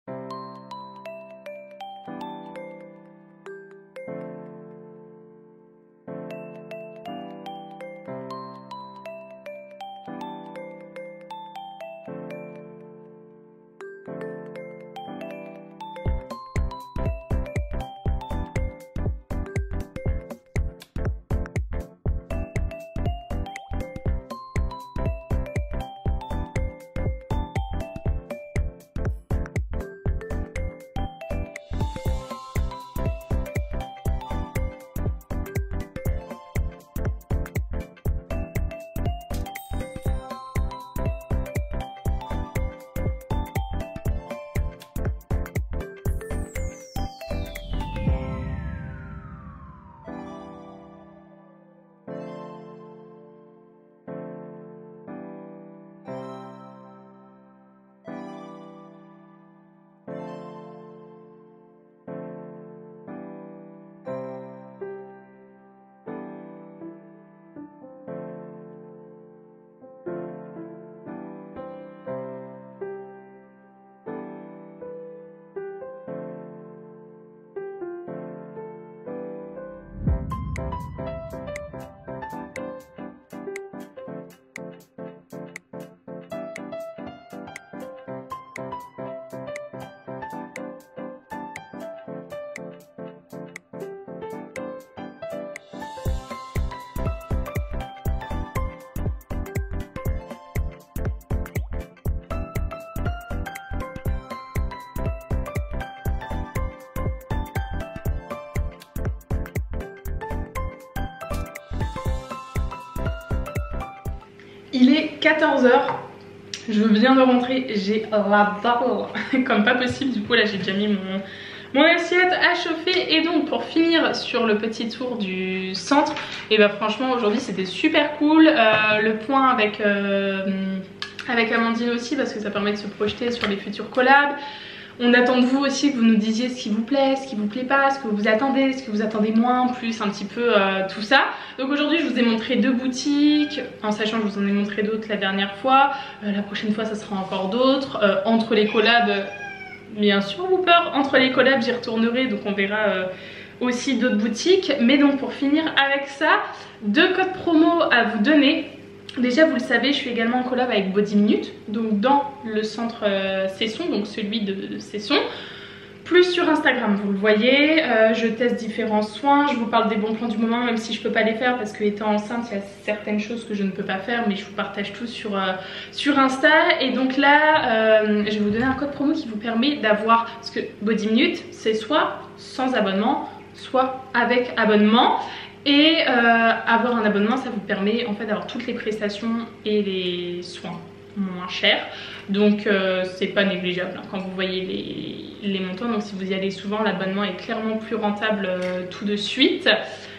Il est 14 h, je viens de rentrer, j'ai la dalle comme pas possible, du coup là j'ai déjà mis mon assiette à chauffer. Et donc pour finir sur le petit tour du centre, et bah franchement aujourd'hui c'était super cool, le point avec Amandine aussi parce que ça permet de se projeter sur les futurs collabs. On attend de vous aussi que vous nous disiez ce qui vous plaît, ce qui vous plaît pas, ce que vous attendez, ce que vous attendez moins, plus un petit peu tout ça. Donc aujourd'hui je vous ai montré 2 boutiques, en sachant que je vous en ai montré d'autres la dernière fois. La prochaine fois ça sera encore d'autres. Entre les collabs, bien sûr Whooper, entre les collabs j'y retournerai, donc on verra aussi d'autres boutiques. Mais donc pour finir avec ça, 2 codes promo à vous donner. Déjà vous le savez, je suis également en collab avec Body Minute, donc dans le centre Cesson, donc celui de Cesson, plus sur Instagram, vous le voyez. Je teste différents soins, je vous parle des bons plans du moment, même si je peux pas les faire parce que étant enceinte il y a certaines choses que je ne peux pas faire, mais je vous partage tout sur Insta. Et donc là je vais vous donner un code promo qui vous permet d'avoir, parce que Body Minute c'est soit sans abonnement soit avec abonnement. Et avoir un abonnement ça vous permet en fait d'avoir toutes les prestations et les soins moins chers, donc c'est pas négligeable hein, quand vous voyez les montants. Donc si vous y allez souvent, l'abonnement est clairement plus rentable tout de suite.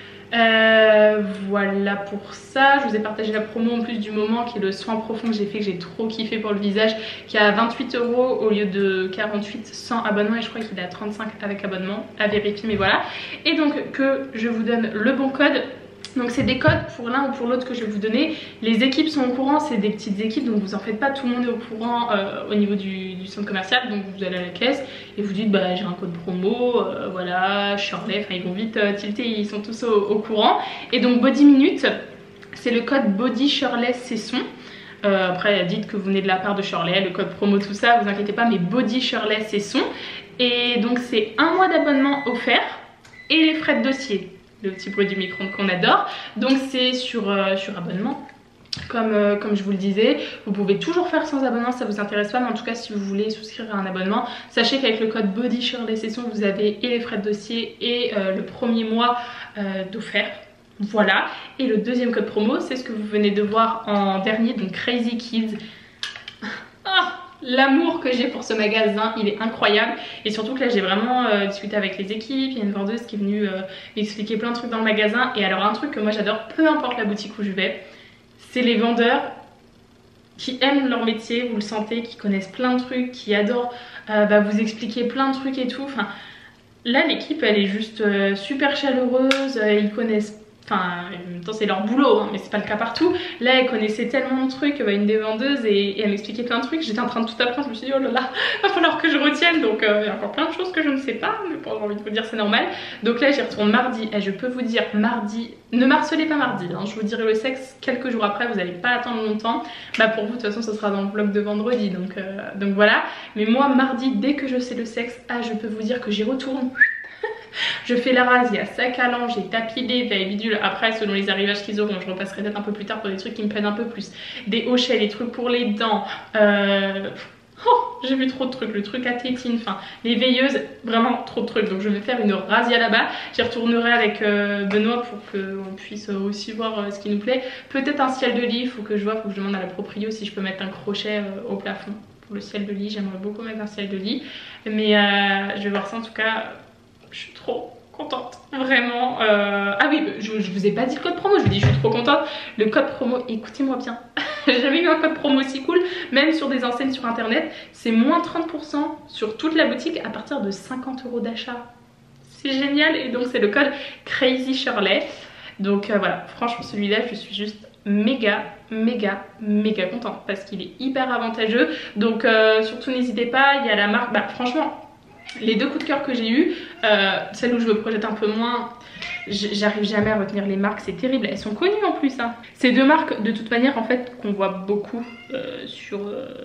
Voilà pour ça. Je vous ai partagé la promo en plus du moment qui est le soin profond que j'ai fait, que j'ai trop kiffé pour le visage, qui est à 28 € au lieu de 48 sans abonnement, et je crois qu'il est à 35 avec abonnement, à vérifier, mais voilà. Et donc que je vous donne le bon code. Donc c'est des codes pour l'un ou pour l'autre que je vais vous donner. Les équipes sont au courant, c'est des petites équipes, donc vous en faites pas, tout le monde est au courant au niveau du centre commercial. Donc vous allez à la caisse et vous dites bah j'ai un code promo, voilà, Shirley, enfin ils vont vite tilter, ils sont tous au courant. Et donc Body Minute, c'est le code Body Shirley Cesson. Après dites que vous venez de la part de Shirley, le code promo tout ça, vous inquiétez pas, mais Body Shirley Cesson. Et donc c'est 1 mois d'abonnement offert et les frais de dossier, le petit bruit du micro-ondes qu'on adore. Donc c'est sur abonnement Comme je vous le disais, vous pouvez toujours faire sans abonnement si ça vous intéresse pas, mais en tout cas si vous voulez souscrire à un abonnement, sachez qu'avec le code BODYSHIRLEY-SESSION vous avez et les frais de dossier et le premier mois d'offert. Voilà, et le deuxième code promo c'est ce que vous venez de voir en dernier, donc Crazy Kids. L'amour que j'ai pour ce magasin, il est incroyable. Et surtout que là j'ai vraiment discuté avec les équipes. Il y a une vendeuse qui est venue m'expliquer plein de trucs dans le magasin. Et alors un truc que moi j'adore, peu importe la boutique où je vais, c'est les vendeurs qui aiment leur métier, vous le sentez, qui connaissent plein de trucs, qui adorent vous expliquer plein de trucs et tout. Enfin, là l'équipe elle est juste super chaleureuse, ils connaissent. Enfin, en même temps c'est leur boulot, hein, mais c'est pas le cas partout. Là elle connaissait tellement de trucs, une des vendeuses, et elle m'expliquait plein de trucs. J'étais en train de tout apprendre, je me suis dit oh là là, va falloir que je retienne. Donc il y a encore plein de choses que je ne sais pas, mais bon, j'ai envie de vous dire c'est normal. Donc là j'y retourne mardi, et je peux vous dire mardi, ne m'harcelez pas mardi, hein, je vous dirai le sexe quelques jours après, vous n'allez pas attendre longtemps. Bah pour vous de toute façon ce sera dans le vlog de vendredi, donc voilà. Mais moi mardi, dès que je sais le sexe, je peux vous dire que j'y retourne. Je fais la rase, il y a sac à linge, j'ai tapis les veilles, bidule. Après selon les arrivages qu'ils auront, je repasserai peut-être un peu plus tard pour des trucs qui me plaisent un peu plus. Des hochets, des trucs pour les dents. J'ai vu trop de trucs, le truc à tétine, enfin les veilleuses, vraiment trop de trucs. Donc je vais faire une razzia là-bas. J'y retournerai avec Benoît pour qu'on puisse aussi voir ce qui nous plaît. Peut-être un ciel de lit, faut que je vois, faut que je demande à la proprio si je peux mettre un crochet au plafond. Pour le ciel de lit, j'aimerais beaucoup mettre un ciel de lit. Mais je vais voir ça en tout cas. Je suis trop contente, vraiment. Ah oui, je vous ai pas dit le code promo, je vous dis je suis trop contente. Le code promo, écoutez-moi bien, j'ai jamais eu un code promo aussi cool, même sur des enseignes sur internet. C'est moins 30% sur toute la boutique à partir de 50 € d'achat. C'est génial, et donc c'est le code Crazy Shirley. Donc voilà, franchement celui-là je suis juste méga contente parce qu'il est hyper avantageux. Donc surtout n'hésitez pas, il y a la marque, franchement les deux coups de cœur que j'ai eu, celle où je me projette un peu moins, j'arrive jamais à retenir les marques, c'est terrible, elles sont connues en plus hein. Ces deux marques de toute manière en fait qu'on voit beaucoup sur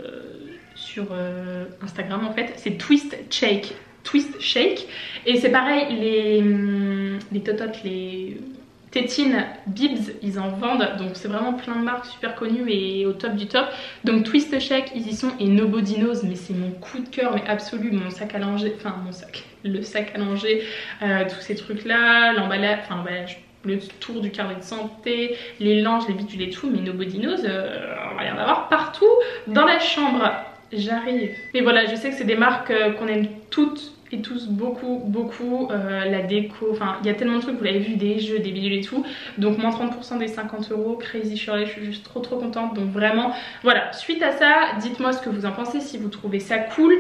Instagram en fait, c'est Twist Shake, et c'est pareil, les tototes, les tétines, Bibs, ils en vendent, donc c'est vraiment plein de marques super connues et au top du top. Donc Twist Shake, ils y sont, et Nobody Knows, mais c'est mon coup de cœur, mais absolu, mon sac à langer, enfin le sac à langer, tous ces trucs là, l'emballage, le tour du carnet de santé, les langes, les bidules et tout, mais Nobody Knows, on va y en avoir partout dans la chambre. J'arrive. Mais voilà, je sais que c'est des marques qu'on aime toutes et tous beaucoup, la déco, enfin il y a tellement de trucs, vous l'avez vu, des jeux, des bidules et tout. Donc moins 30% des 50 €, Crazy Shirley, je suis juste trop contente. Donc vraiment, voilà, suite à ça, dites-moi ce que vous en pensez, si vous trouvez ça cool,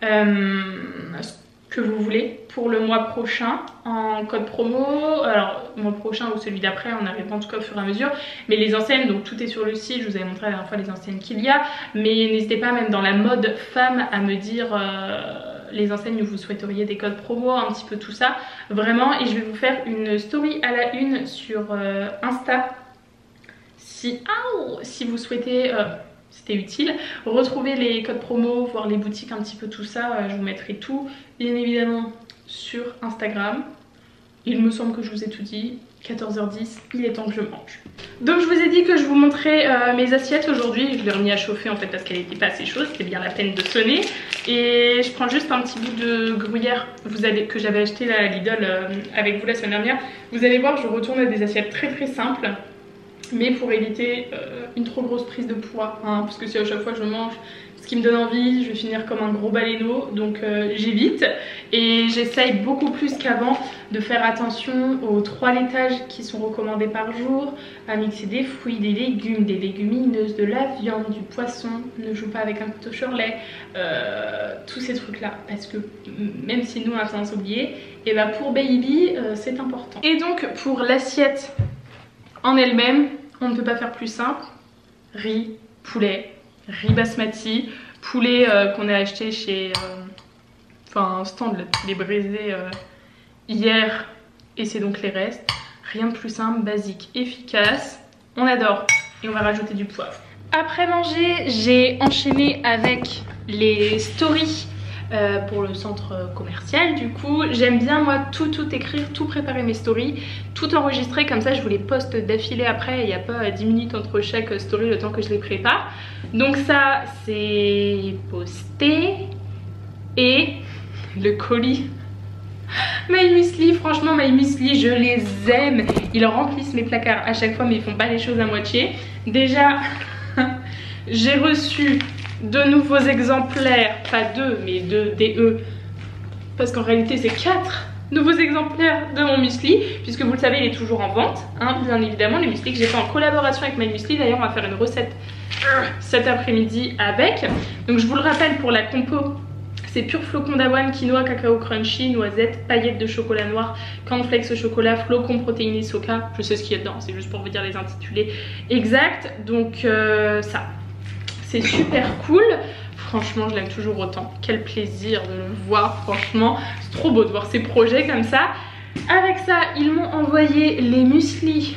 ce que vous voulez pour le mois prochain en code promo. Alors le mois prochain ou celui d'après, on arrivera en tout cas au fur et à mesure. Mais les enseignes, donc tout est sur le site, je vous avais montré la dernière fois les enseignes qu'il y a. Mais n'hésitez pas, même dans la mode femme, à me dire les enseignes où vous souhaiteriez des codes promo, un petit peu tout ça, vraiment. Et je vais vous faire une story à la une sur Insta si vous souhaitez, c'était utile, retrouver les codes promo, voir les boutiques, un petit peu tout ça. Je vous mettrai tout bien évidemment sur Instagram. Il me semble que je vous ai tout dit. 14h10, il est temps que je mange. Donc je vous ai dit que je vous montrais mes assiettes aujourd'hui. Je l'ai remis à chauffer en fait parce qu'elle n'était pas assez chaude, c'était bien la peine de sonner. Et je prends juste un petit bout de gruyère que j'avais acheté là, à Lidl avec vous la semaine dernière. Vous allez voir, je retourne à des assiettes très simples, mais pour éviter une trop grosse prise de poids, hein, parce que si à chaque fois je mange ce qui me donne envie, je vais finir comme un gros baleineau, donc j'évite. Et j'essaye beaucoup plus qu'avant de faire attention aux 3 laitages qui sont recommandés par jour, à mixer des fruits, des légumes, des légumineuses, de la viande, du poisson, ne joue pas avec un couteau Shirley, tous ces trucs là, parce que même si nous on a tendance à oublier, et bah pour baby c'est important. Et donc pour l'assiette en elle-même, on ne peut pas faire plus simple, riz, poulet, riz basmati, poulet qu'on a acheté chez un stand, les brisés hier, et c'est donc les restes. Rien de plus simple, basique, efficace, on adore. Et on va rajouter du poivre. Après manger, j'ai enchaîné avec les stories pour le centre commercial. Du coup j'aime bien moi tout écrire, tout préparer mes stories, tout enregistrer, comme ça je vous les poste d'affilée après, il n'y a pas 10 minutes entre chaque story le temps que je les prépare. Donc ça c'est posté. Et le colis My Muesli, franchement My Muesli je les aime, ils remplissent mes placards à chaque fois mais ils font pas les choses à moitié. Déjà j'ai reçu de nouveaux exemplaires, pas 2 mais 2 DE, parce qu'en réalité c'est 4 nouveaux exemplaires de mon muesli, puisque vous le savez il est toujours en vente, hein, bien évidemment, le muesli que j'ai fait en collaboration avec My Muesli. D'ailleurs on va faire une recette cet après-midi avec. Donc je vous le rappelle, pour la compo c'est pur flocon d'avoine, quinoa, cacao crunchy, noisettes, paillettes de chocolat noir, cornflakes au chocolat, flocon protéiné soca. Je sais ce qu'il y a dedans, c'est juste pour vous dire les intitulés exacts. Donc ça, c'est super cool. Franchement, je l'aime toujours autant. Quel plaisir de le voir, franchement. C'est trop beau de voir ces projets comme ça. Avec ça, ils m'ont envoyé les mueslis.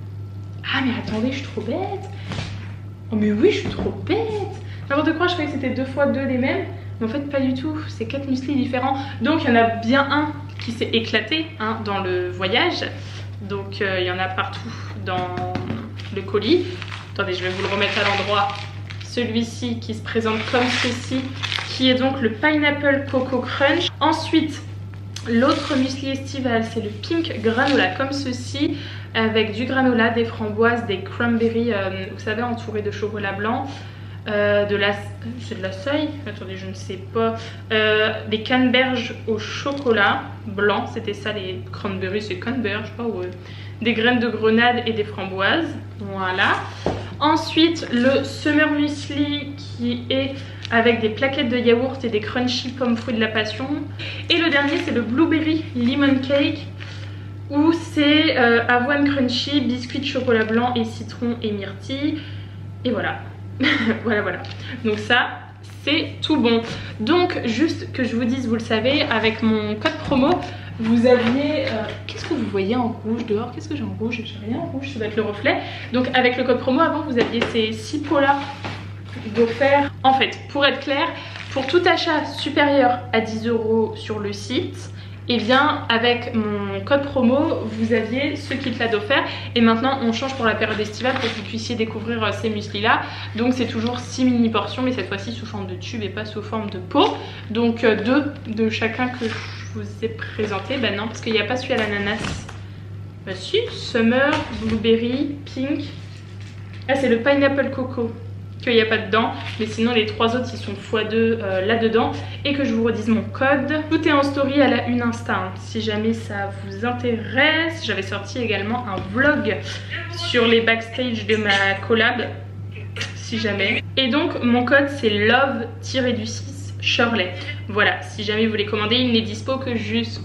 Ah mais attendez, je suis trop bête. Oh mais oui, je suis trop bête. N'importe quoi, je croyais que c'était 2 fois 2 les mêmes. Mais en fait pas du tout, c'est 4 mueslis différents. Donc il y en a bien un qui s'est éclaté hein, dans le voyage. Donc il y en a partout dans le colis. Attendez, je vais vous le remettre à l'endroit. Celui-ci qui se présente comme ceci, qui est donc le Pineapple Coco Crunch. Ensuite, l'autre muesli estival, c'est le Pink Granola comme ceci, avec du granola, des framboises, des cranberries, vous savez, entourés de chocolat blanc. C'est de la soie, attendez je ne sais pas, des canneberges au chocolat blanc, c'était ça les cranberries, c'est canneberges, pas ouais. Des graines de grenade et des framboises, voilà. Ensuite le Summer Muesli qui est avec des plaquettes de yaourt et des crunchy pommes fruits de la passion. Et le dernier c'est le Blueberry Lemon Cake, où c'est avoine crunchy, biscuit de chocolat blanc et citron et myrtille. Et voilà. voilà. Donc ça c'est tout bon. Donc juste que je vous dise, vous le savez, avec mon code promo vous aviez qu'est-ce que vous voyez en rouge dehors? Qu'est-ce que j'ai en rouge? J'ai rien en rouge, ça doit être le reflet. Donc avec le code promo avant vous aviez ces 6 pots là d'offerts. En fait pour être clair, pour tout achat supérieur à 10 € sur le site, et bien avec mon code promo vous aviez ce kit là d'offert. Et maintenant on change pour la période estivale pour que vous puissiez découvrir ces mueslis là. Donc c'est toujours 6 mini portions, mais cette fois-ci sous forme de tube et pas sous forme de pot. Donc 2 de chacun que je vous ai présenté. Ben non, parce qu'il n'y a pas celui à l'ananas. Bah si, Summer, Blueberry, Pink. Ah c'est le Pineapple Coco qu'il n'y a pas dedans, mais sinon les 3 autres ils sont x2 là-dedans. Et que je vous redise mon code, tout est en story à la une Insta hein, si jamais ça vous intéresse. J'avais sorti également un vlog sur les backstage de ma collab si jamais. Et donc mon code c'est love-du6 Shirley. Voilà, si jamais vous voulez commander, il n'est dispo que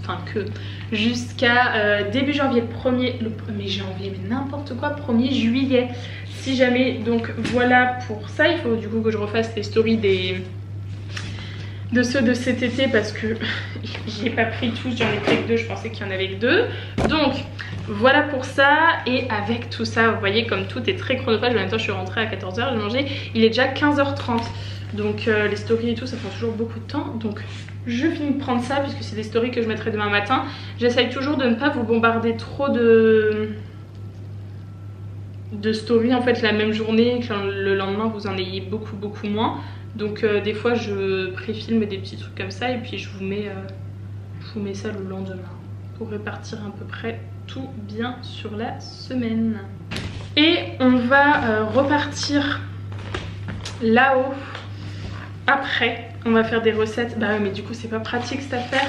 jusqu'à début janvier, le 1er janvier, mais n'importe quoi, 1er juillet. Si jamais, donc voilà pour ça. Il faut du coup que je refasse les stories de ceux de cet été parce que j'ai pas pris tous, j'en ai pris que 2, je pensais qu'il y en avait que 2. Donc voilà pour ça. Et avec tout ça, vous voyez comme tout est très chronophage. En même temps je suis rentrée à 14 h, j'ai mangé, il est déjà 15 h 30. Donc les stories et tout ça prend toujours beaucoup de temps. Donc je finis de prendre ça puisque c'est des stories que je mettrai demain matin. J'essaye toujours de ne pas vous bombarder trop de stories en fait la même journée, que le lendemain vous en ayez beaucoup moins. Donc des fois je préfilme des petits trucs comme ça et puis je vous mets ça le lendemain pour répartir à peu près tout bien sur la semaine. Et on va repartir là-haut. Après on va faire des recettes. Bah ouais, mais du coup c'est pas pratique cette affaire.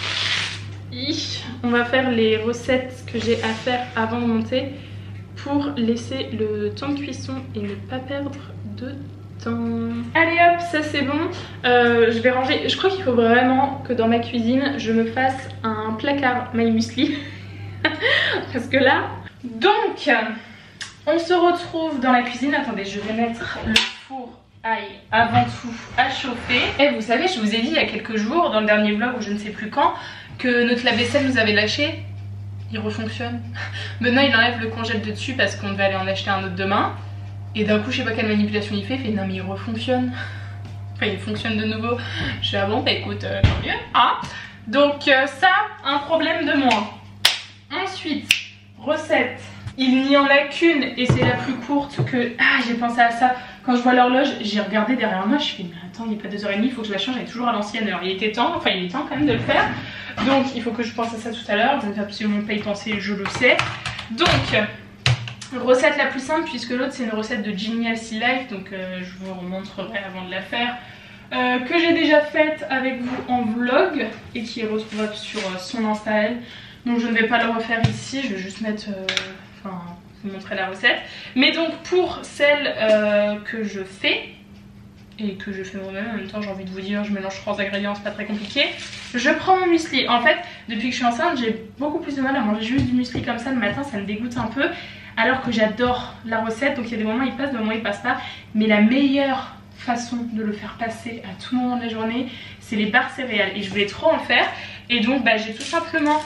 On va faire les recettes que j'ai à faire avant de monter pour laisser le temps de cuisson et ne pas perdre de temps. Allez hop, ça c'est bon. Je vais ranger. Je crois qu'il faut vraiment que dans ma cuisine je me fasse un placard My Muesli. Parce que là... Donc on se retrouve dans la cuisine. Attendez, je vais mettre le four avant tout à chauffer. Et vous savez, je vous ai dit il y a quelques jours dans le dernier vlog ou je ne sais plus quand que notre lave-vaisselle nous avait lâché. Il refonctionne. Maintenant il enlève le congèle de dessus parce qu'on devait aller en acheter un autre demain. Et d'un coup je sais pas quelle manipulation il fait non mais il refonctionne. Enfin il fonctionne de nouveau. Je suis ah bon bah écoute tant mieux. Ah. Donc ça, un problème de moins. Ensuite, recette. Il n'y en a qu'une et c'est la plus courte que... Ah j'ai pensé à ça. Quand je vois l'horloge, j'ai regardé derrière moi, je fais mais attends il n'est pas 2h30, il faut que je la change, elle est toujours à l'ancienne heure. Il était temps, enfin il est temps quand même de le faire. Donc il faut que je pense à ça tout à l'heure, je ne vais absolument pas y penser, je le sais. Donc, recette la plus simple puisque l'autre c'est une recette de Ginny Healthy Life, donc je vous remontrerai avant de la faire. Que j'ai déjà faite avec vous en vlog et qui est retrouvable sur son Insta elle. Donc je ne vais pas le refaire ici, je vais juste mettre... Enfin, vous montrer la recette. Mais donc pour celle que je fais et que je fais moi-même, en même temps j'ai envie de vous dire je mélange 3 ingrédients, c'est pas très compliqué. Je prends mon muesli. En fait depuis que je suis enceinte j'ai beaucoup plus de mal à manger juste du muesli comme ça le matin, ça me dégoûte un peu. Alors que j'adore la recette, donc il y a des moments il passe, des moments il passe pas. Mais la meilleure façon de le faire passer à tout moment de la journée c'est les barres céréales. Et je voulais trop en faire. Et donc bah, j'ai tout simplement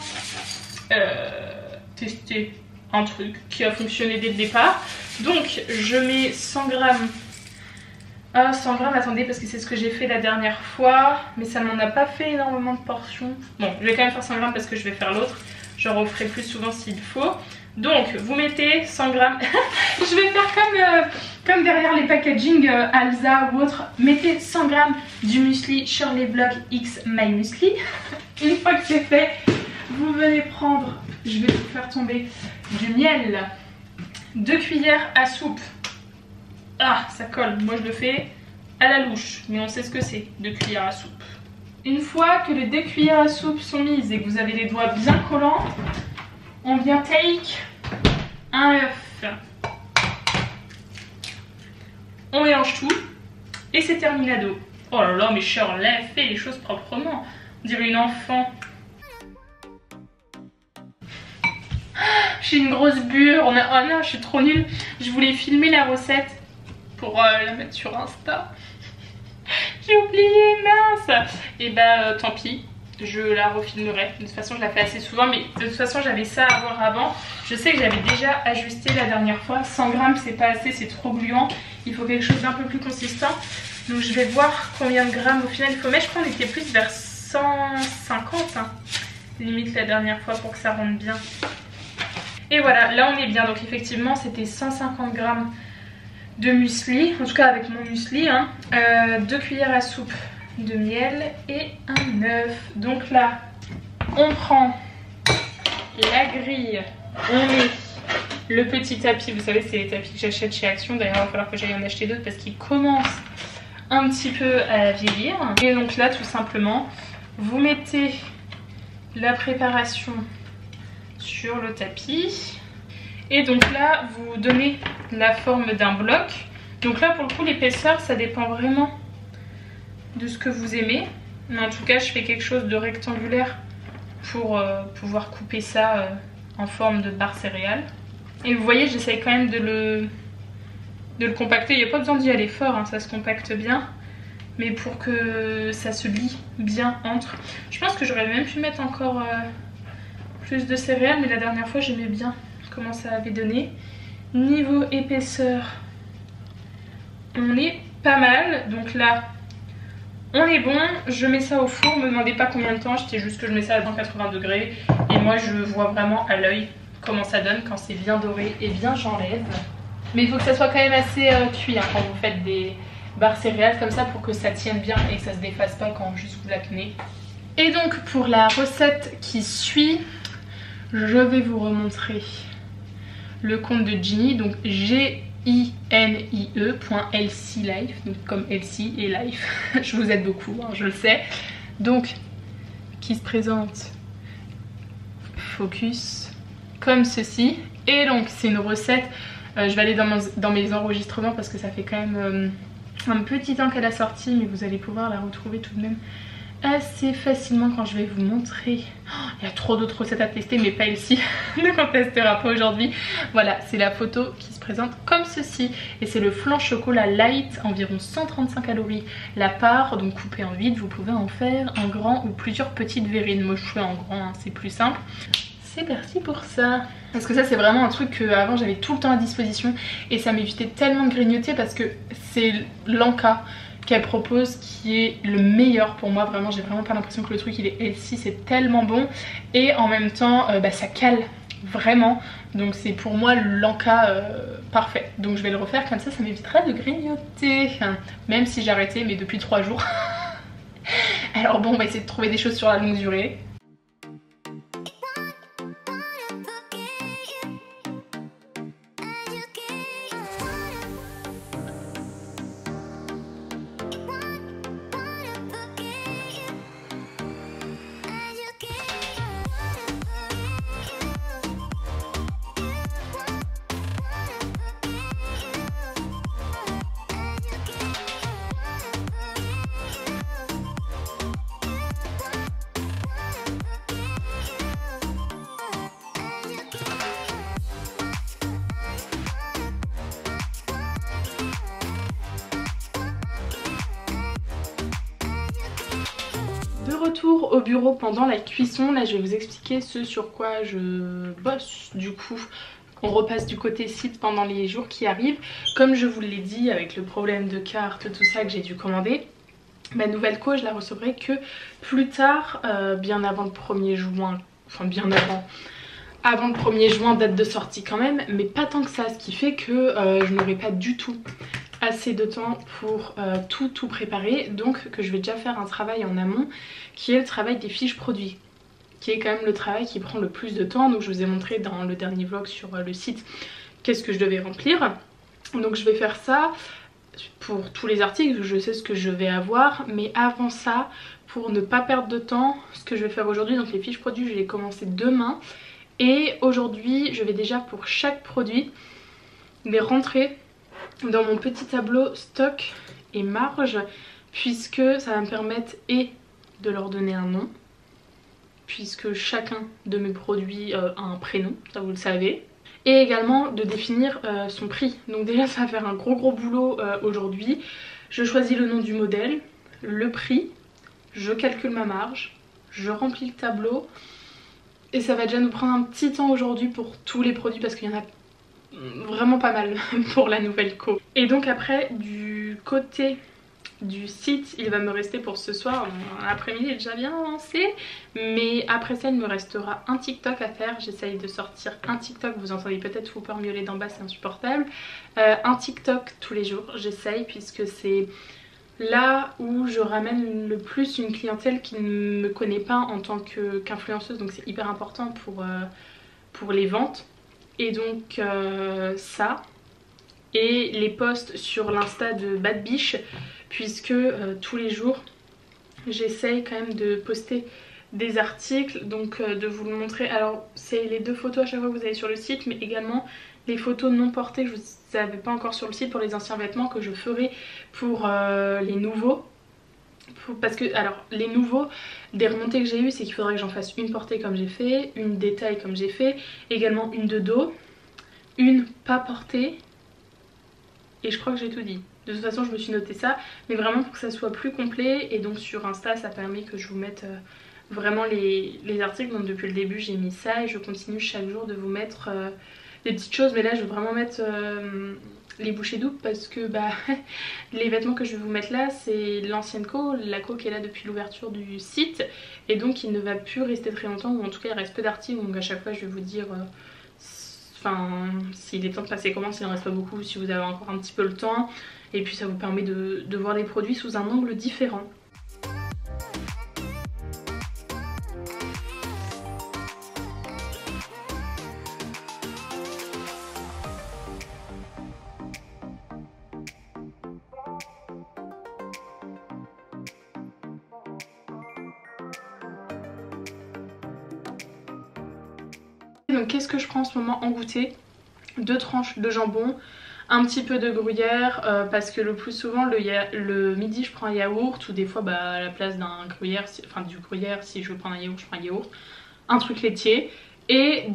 testé un truc qui a fonctionné dès le départ. Donc je mets 100 grammes. Ah 100 grammes, attendez parce que c'est ce que j'ai fait la dernière fois. Mais ça m'en a pas fait énormément de portions. Bon je vais quand même faire 100 grammes parce que je vais faire l'autre. Je referai plus souvent s'il faut. Donc vous mettez 100 grammes. Je vais faire comme derrière les packaging Alza ou autre. Mettez 100 grammes du muesli Shirley Vlog X My Muesli. Une fois que c'est fait, vous venez prendre, je vais vous faire tomber du miel, 2 cuillères à soupe. Ah ça colle, moi je le fais à la louche, mais on sait ce que c'est, 2 cuillères à soupe. Une fois que les 2 cuillères à soupe sont mises et que vous avez les doigts bien collants, on vient take un œuf. On mélange tout et c'est terminado. Oh là là mais Shirley fait les choses proprement, on dirait une enfant. J'ai une grosse bure. Oh non, je suis trop nulle. Je voulais filmer la recette pour la mettre sur Insta. J'ai oublié, mince. Et bah tant pis, je la refilmerai. De toute façon je la fais assez souvent, mais de toute façon j'avais ça à voir avant. Je sais que j'avais déjà ajusté la dernière fois. 100 grammes c'est pas assez, c'est trop gluant. Il faut quelque chose d'un peu plus consistant. Donc je vais voir combien de grammes au final il faut mettre. Je crois qu'on était plus vers 150 hein. Limite la dernière fois pour que ça rentre bien. Et voilà, là on est bien. Donc effectivement c'était 150 grammes de muesli, en tout cas avec mon muesli hein. 2 cuillères à soupe de miel et un œuf. Donc là on prend la grille, on met le petit tapis. Vous savez c'est les tapis que j'achète chez Action. D'ailleurs il va falloir que j'aille en acheter d'autres parce qu'ils commencent un petit peu à vieillir. Et donc là tout simplement vous mettez la préparation sur le tapis et donc là vous donnez la forme d'un bloc. Donc là pour le coup l'épaisseur ça dépend vraiment de ce que vous aimez, mais en tout cas je fais quelque chose de rectangulaire pour pouvoir couper ça en forme de barre céréales. Et vous voyez j'essaye quand même de le compacter. Il n'y a pas besoin d'y aller fort hein, ça se compacte bien, mais pour que ça se lie bien entre. Je pense que j'aurais même pu mettre encore plus de céréales, mais la dernière fois j'aimais bien comment ça avait donné. Niveau épaisseur on est pas mal, donc là on est bon. Je mets ça au four, me demandez pas combien de temps, c'était juste que je mets ça à 180 degrés et moi je vois vraiment à l'œil comment ça donne quand c'est bien doré. Et bien j'enlève, mais il faut que ça soit quand même assez cuit hein, quand vous faites des barres céréales comme ça, pour que ça tienne bien et que ça se défasse pas quand juste vous la tenez. Et donc pour la recette qui suit, je vais vous remontrer le compte de Ginny, donc GINIE.LCLife, donc comme Elsie et Life. Je vous aide beaucoup, hein, je le sais. Donc, qui se présente focus comme ceci. Et donc, c'est une recette. Je vais aller dans mes enregistrements parce que ça fait quand même un petit temps qu'elle a sorti, mais vous allez pouvoir la retrouver tout de même assez facilement quand je vais vous montrer. Oh, il y a trop d'autres recettes à tester mais pas ici, donc on testera pas aujourd'hui. Voilà, c'est la photo qui se présente comme ceci et c'est le flan chocolat light, environ 135 calories la part, donc coupé en 8. Vous pouvez en faire en grand ou plusieurs petites verrines. Moi je fais en grand hein, c'est plus simple. C'est parti pour ça. Parce que ça c'est vraiment un truc que avant j'avais tout le temps à disposition et ça m'évitait tellement de grignoter parce que c'est l'encas qu'elle propose qui est le meilleur pour moi. Vraiment, j'ai vraiment pas l'impression que le truc il est healthy, c'est tellement bon. Et en même temps, ça cale vraiment. Donc c'est pour moi l'encas parfait. Donc je vais le refaire comme ça m'évitera de grignoter. Enfin, même si j'ai arrêté, mais depuis 3 jours. Alors bon, on va essayer de trouver des choses sur la longue durée. De retour au bureau pendant la cuisson, là je vais vous expliquer ce sur quoi je bosse. Du coup on repasse du côté site pendant les jours qui arrivent. Comme je vous l'ai dit, avec le problème de carte, tout ça que j'ai dû commander, ma nouvelle co je la recevrai que plus tard, bien avant le 1er juin, enfin bien avant le 1er juin, date de sortie quand même, mais pas tant que ça, ce qui fait que je n'aurai pas du tout assez de temps pour tout préparer, donc que je vais déjà faire un travail en amont qui est le travail des fiches produits, qui est quand même le travail qui prend le plus de temps. Donc je vous ai montré dans le dernier vlog sur le site qu'est-ce que je devais remplir, donc je vais faire ça pour tous les articles, je sais ce que je vais avoir, mais avant ça, pour ne pas perdre de temps, ce que je vais faire aujourd'hui, donc les fiches produits je vais les commencer demain, et aujourd'hui je vais déjà pour chaque produit les rentrer dans mon petit tableau stock et marge, puisque ça va me permettre et de leur donner un nom, puisque chacun de mes produits a un prénom, ça vous le savez, et également de définir son prix. Donc déjà ça va faire un gros boulot aujourd'hui. Je choisis le nom du modèle, le prix, je calcule ma marge, je remplis le tableau, et ça va déjà nous prendre un petit temps aujourd'hui pour tous les produits parce qu'il y en a vraiment pas mal pour la nouvelle co. Et donc après, du côté du site, il va me rester pour ce soir, l'après-midi est déjà bien avancé, mais après ça il me restera un TikTok à faire. J'essaye de sortir un TikTok, vous entendez peut-être Whooper miauler d'en bas, c'est insupportable. Un TikTok tous les jours, j'essaye, puisque c'est là où je ramène le plus une clientèle qui ne me connaît pas en tant qu'influenceuse, donc c'est hyper important pour les ventes. Et donc ça, et les posts sur l'insta de Bad Biche, puisque tous les jours j'essaye quand même de poster des articles, donc de vous le montrer. Alors c'est les 2 photos à chaque fois que vous allez sur le site, mais également les photos non portées que je vous avais pas encore sur le site pour les anciens vêtements, que je ferai pour les nouveaux. Parce que alors les nouveaux, des remontées que j'ai eues, c'est qu'il faudrait que j'en fasse une portée comme j'ai fait, une détail comme j'ai fait, également une de dos, une pas portée, et je crois que j'ai tout dit. De toute façon je me suis noté ça, mais vraiment pour que ça soit plus complet. Et donc sur Insta ça permet que je vous mette vraiment les articles. Donc depuis le début j'ai mis ça, et je continue chaque jour de vous mettre des petites choses. Mais là je vais vraiment mettre les bouchées doubles, parce que les vêtements que je vais vous mettre là c'est l'ancienne co, la co qui est là depuis l'ouverture du site, et donc il ne va plus rester très longtemps, ou en tout cas il reste peu d'articles. Donc à chaque fois je vais vous dire s'il est temps de passer commande, s'il n'en reste pas beaucoup, si vous avez encore un petit peu le temps, et puis ça vous permet de voir les produits sous un angle différent. Donc qu'est-ce que je prends en ce moment en goûter? 2 tranches de jambon, un petit peu de gruyère, parce que le plus souvent le midi je prends un yaourt, ou des fois à la place d'un gruyère, du gruyère, si je veux prendre un yaourt je prends un yaourt, un truc laitier, et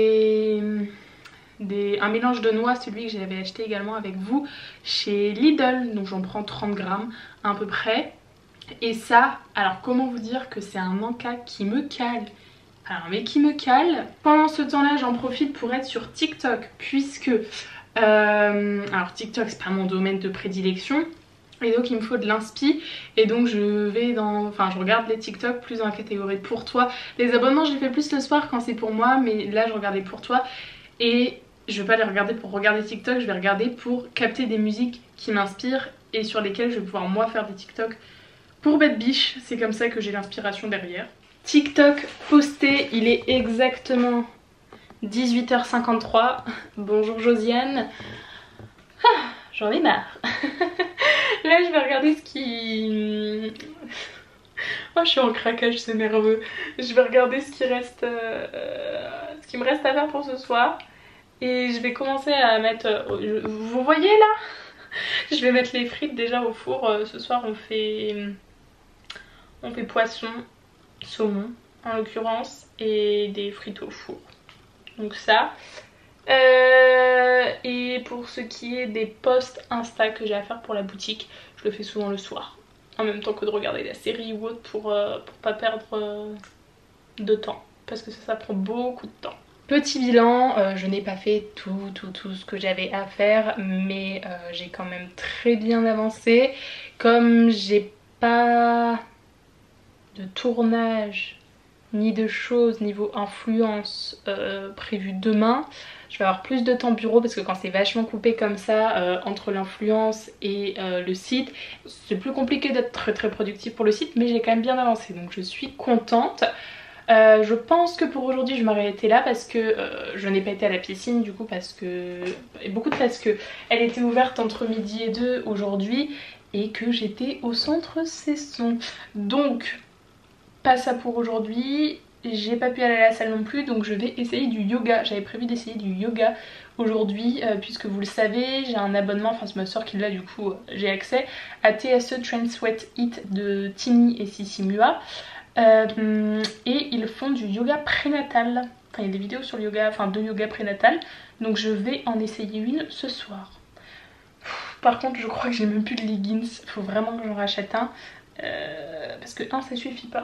un mélange de noix, celui que j'avais acheté également avec vous chez Lidl, donc j'en prends 30 grammes à peu près. Et ça, alors comment vous dire que c'est un encas qui me cale. Alors mais qui me cale. Pendant ce temps là j'en profite pour être sur TikTok, puisque alors TikTok c'est pas mon domaine de prédilection, Et donc il me faut de l'inspi et donc je regarde les TikTok plus dans la catégorie pour toi. Les abonnements je les fais plus le soir quand c'est pour moi, mais là je regardais pour toi et je vais pas les regarder pour regarder TikTok, je vais regarder pour capter des musiques qui m'inspirent et sur lesquelles je vais pouvoir moi faire des TikTok pour Bad Biche. C'est comme ça que j'ai l'inspiration derrière. TikTok posté, il est exactement 18h53. Bonjour Josiane. J'en ai marre. Là je vais regarder ce qui... Oh, je suis en craquage, c'est nerveux. Je vais regarder ce qui reste, ce qui me reste à faire pour ce soir. Et je vais commencer à mettre... Vous voyez là? Je vais mettre les frites déjà au four. Ce soir on fait poisson, saumon en l'occurrence, et des frites au four. Donc ça. Et pour ce qui est des posts Insta que j'ai à faire pour la boutique, je le fais souvent le soir, en même temps que de regarder la série ou autre pour pas perdre de temps, parce que ça prend beaucoup de temps. Petit bilan, je n'ai pas fait tout ce que j'avais à faire, mais j'ai quand même très bien avancé. Comme j'ai pas de tournage ni de choses niveau influence prévu demain, je vais avoir plus de temps bureau parce que quand c'est vachement coupé comme ça entre l'influence et le site, c'est plus compliqué d'être très productif pour le site, mais j'ai quand même bien avancé donc je suis contente. Je pense que pour aujourd'hui je m'arrêtais là parce que je n'ai pas été à la piscine du coup parce que elle était ouverte entre midi et 2 aujourd'hui et que j'étais au centre Cesson. Donc pas ça pour aujourd'hui. J'ai pas pu aller à la salle non plus, donc je vais essayer du yoga. J'avais prévu d'essayer du yoga aujourd'hui puisque vous le savez, j'ai un abonnement, enfin c'est ma soeur qui l'a, du coup j'ai accès à TSE Train Sweat Eat de Tini et Sissi Mua. Et ils font du yoga prénatal. Enfin il y a des vidéos sur le yoga, enfin de yoga prénatal. Donc je vais en essayer une ce soir. Par contre je crois que j'ai même plus de leggings, faut vraiment que j'en rachète un. Parce que un ça suffit pas.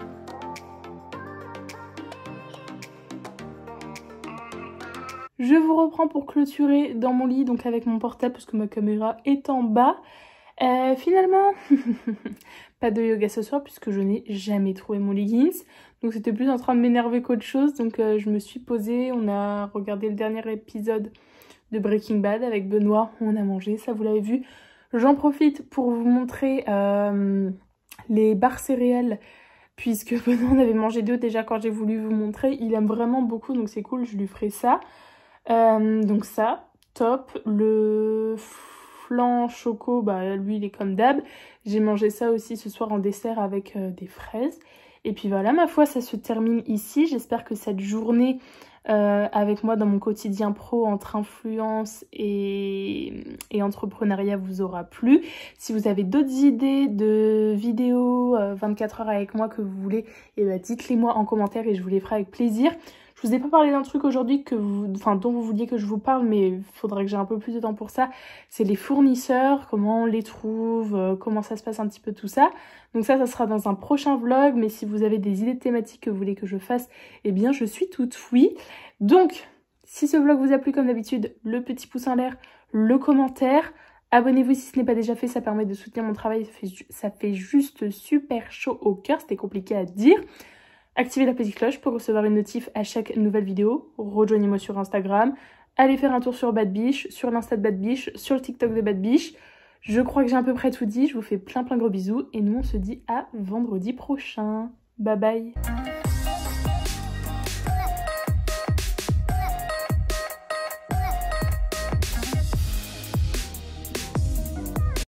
Je vous reprends pour clôturer dans mon lit, donc avec mon portable parce que ma caméra est en bas. Finalement, pas de yoga ce soir puisque je n'ai jamais trouvé mon leggings. Donc c'était plus en train de m'énerver qu'autre chose. Donc je me suis posée, on a regardé le dernier épisode de Breaking Bad avec Benoît. On a mangé, ça vous l'avez vu. J'en profite pour vous montrer les barres céréales. Puisque Benoît en avait mangé 2 déjà quand j'ai voulu vous montrer. Il aime vraiment beaucoup donc c'est cool, je lui ferai ça. Donc ça, top. Le flan choco, bah lui il est comme d'hab. J'ai mangé ça aussi ce soir en dessert avec des fraises. Et puis voilà, ma foi ça se termine ici. J'espère que cette journée avec moi dans mon quotidien pro entre influence et entrepreneuriat vous aura plu. Si vous avez d'autres idées de vidéos 24 heures avec moi que vous voulez, eh ben, dites-les moi en commentaire et je vous les ferai avec plaisir. Je vous ai pas parlé d'un truc aujourd'hui dont vous vouliez que je vous parle, mais il faudrait que j'ai un peu plus de temps pour ça. C'est les fournisseurs, comment on les trouve, comment ça se passe un petit peu tout ça. Donc ça sera dans un prochain vlog, mais si vous avez des idées de thématiques que vous voulez que je fasse, eh bien je suis toute oui. Donc, si ce vlog vous a plu comme d'habitude, le petit pouce en l'air, le commentaire. Abonnez-vous si ce n'est pas déjà fait, ça permet de soutenir mon travail, ça fait juste super chaud au cœur, c'était compliqué à dire. Activez la petite cloche pour recevoir une notif à chaque nouvelle vidéo. Rejoignez-moi sur Instagram. Allez faire un tour sur Bad Biche, sur l'Insta de Bad Biche, sur le TikTok de Bad Biche. Je crois que j'ai à peu près tout dit. Je vous fais plein gros bisous. Et nous on se dit à vendredi prochain. Bye bye.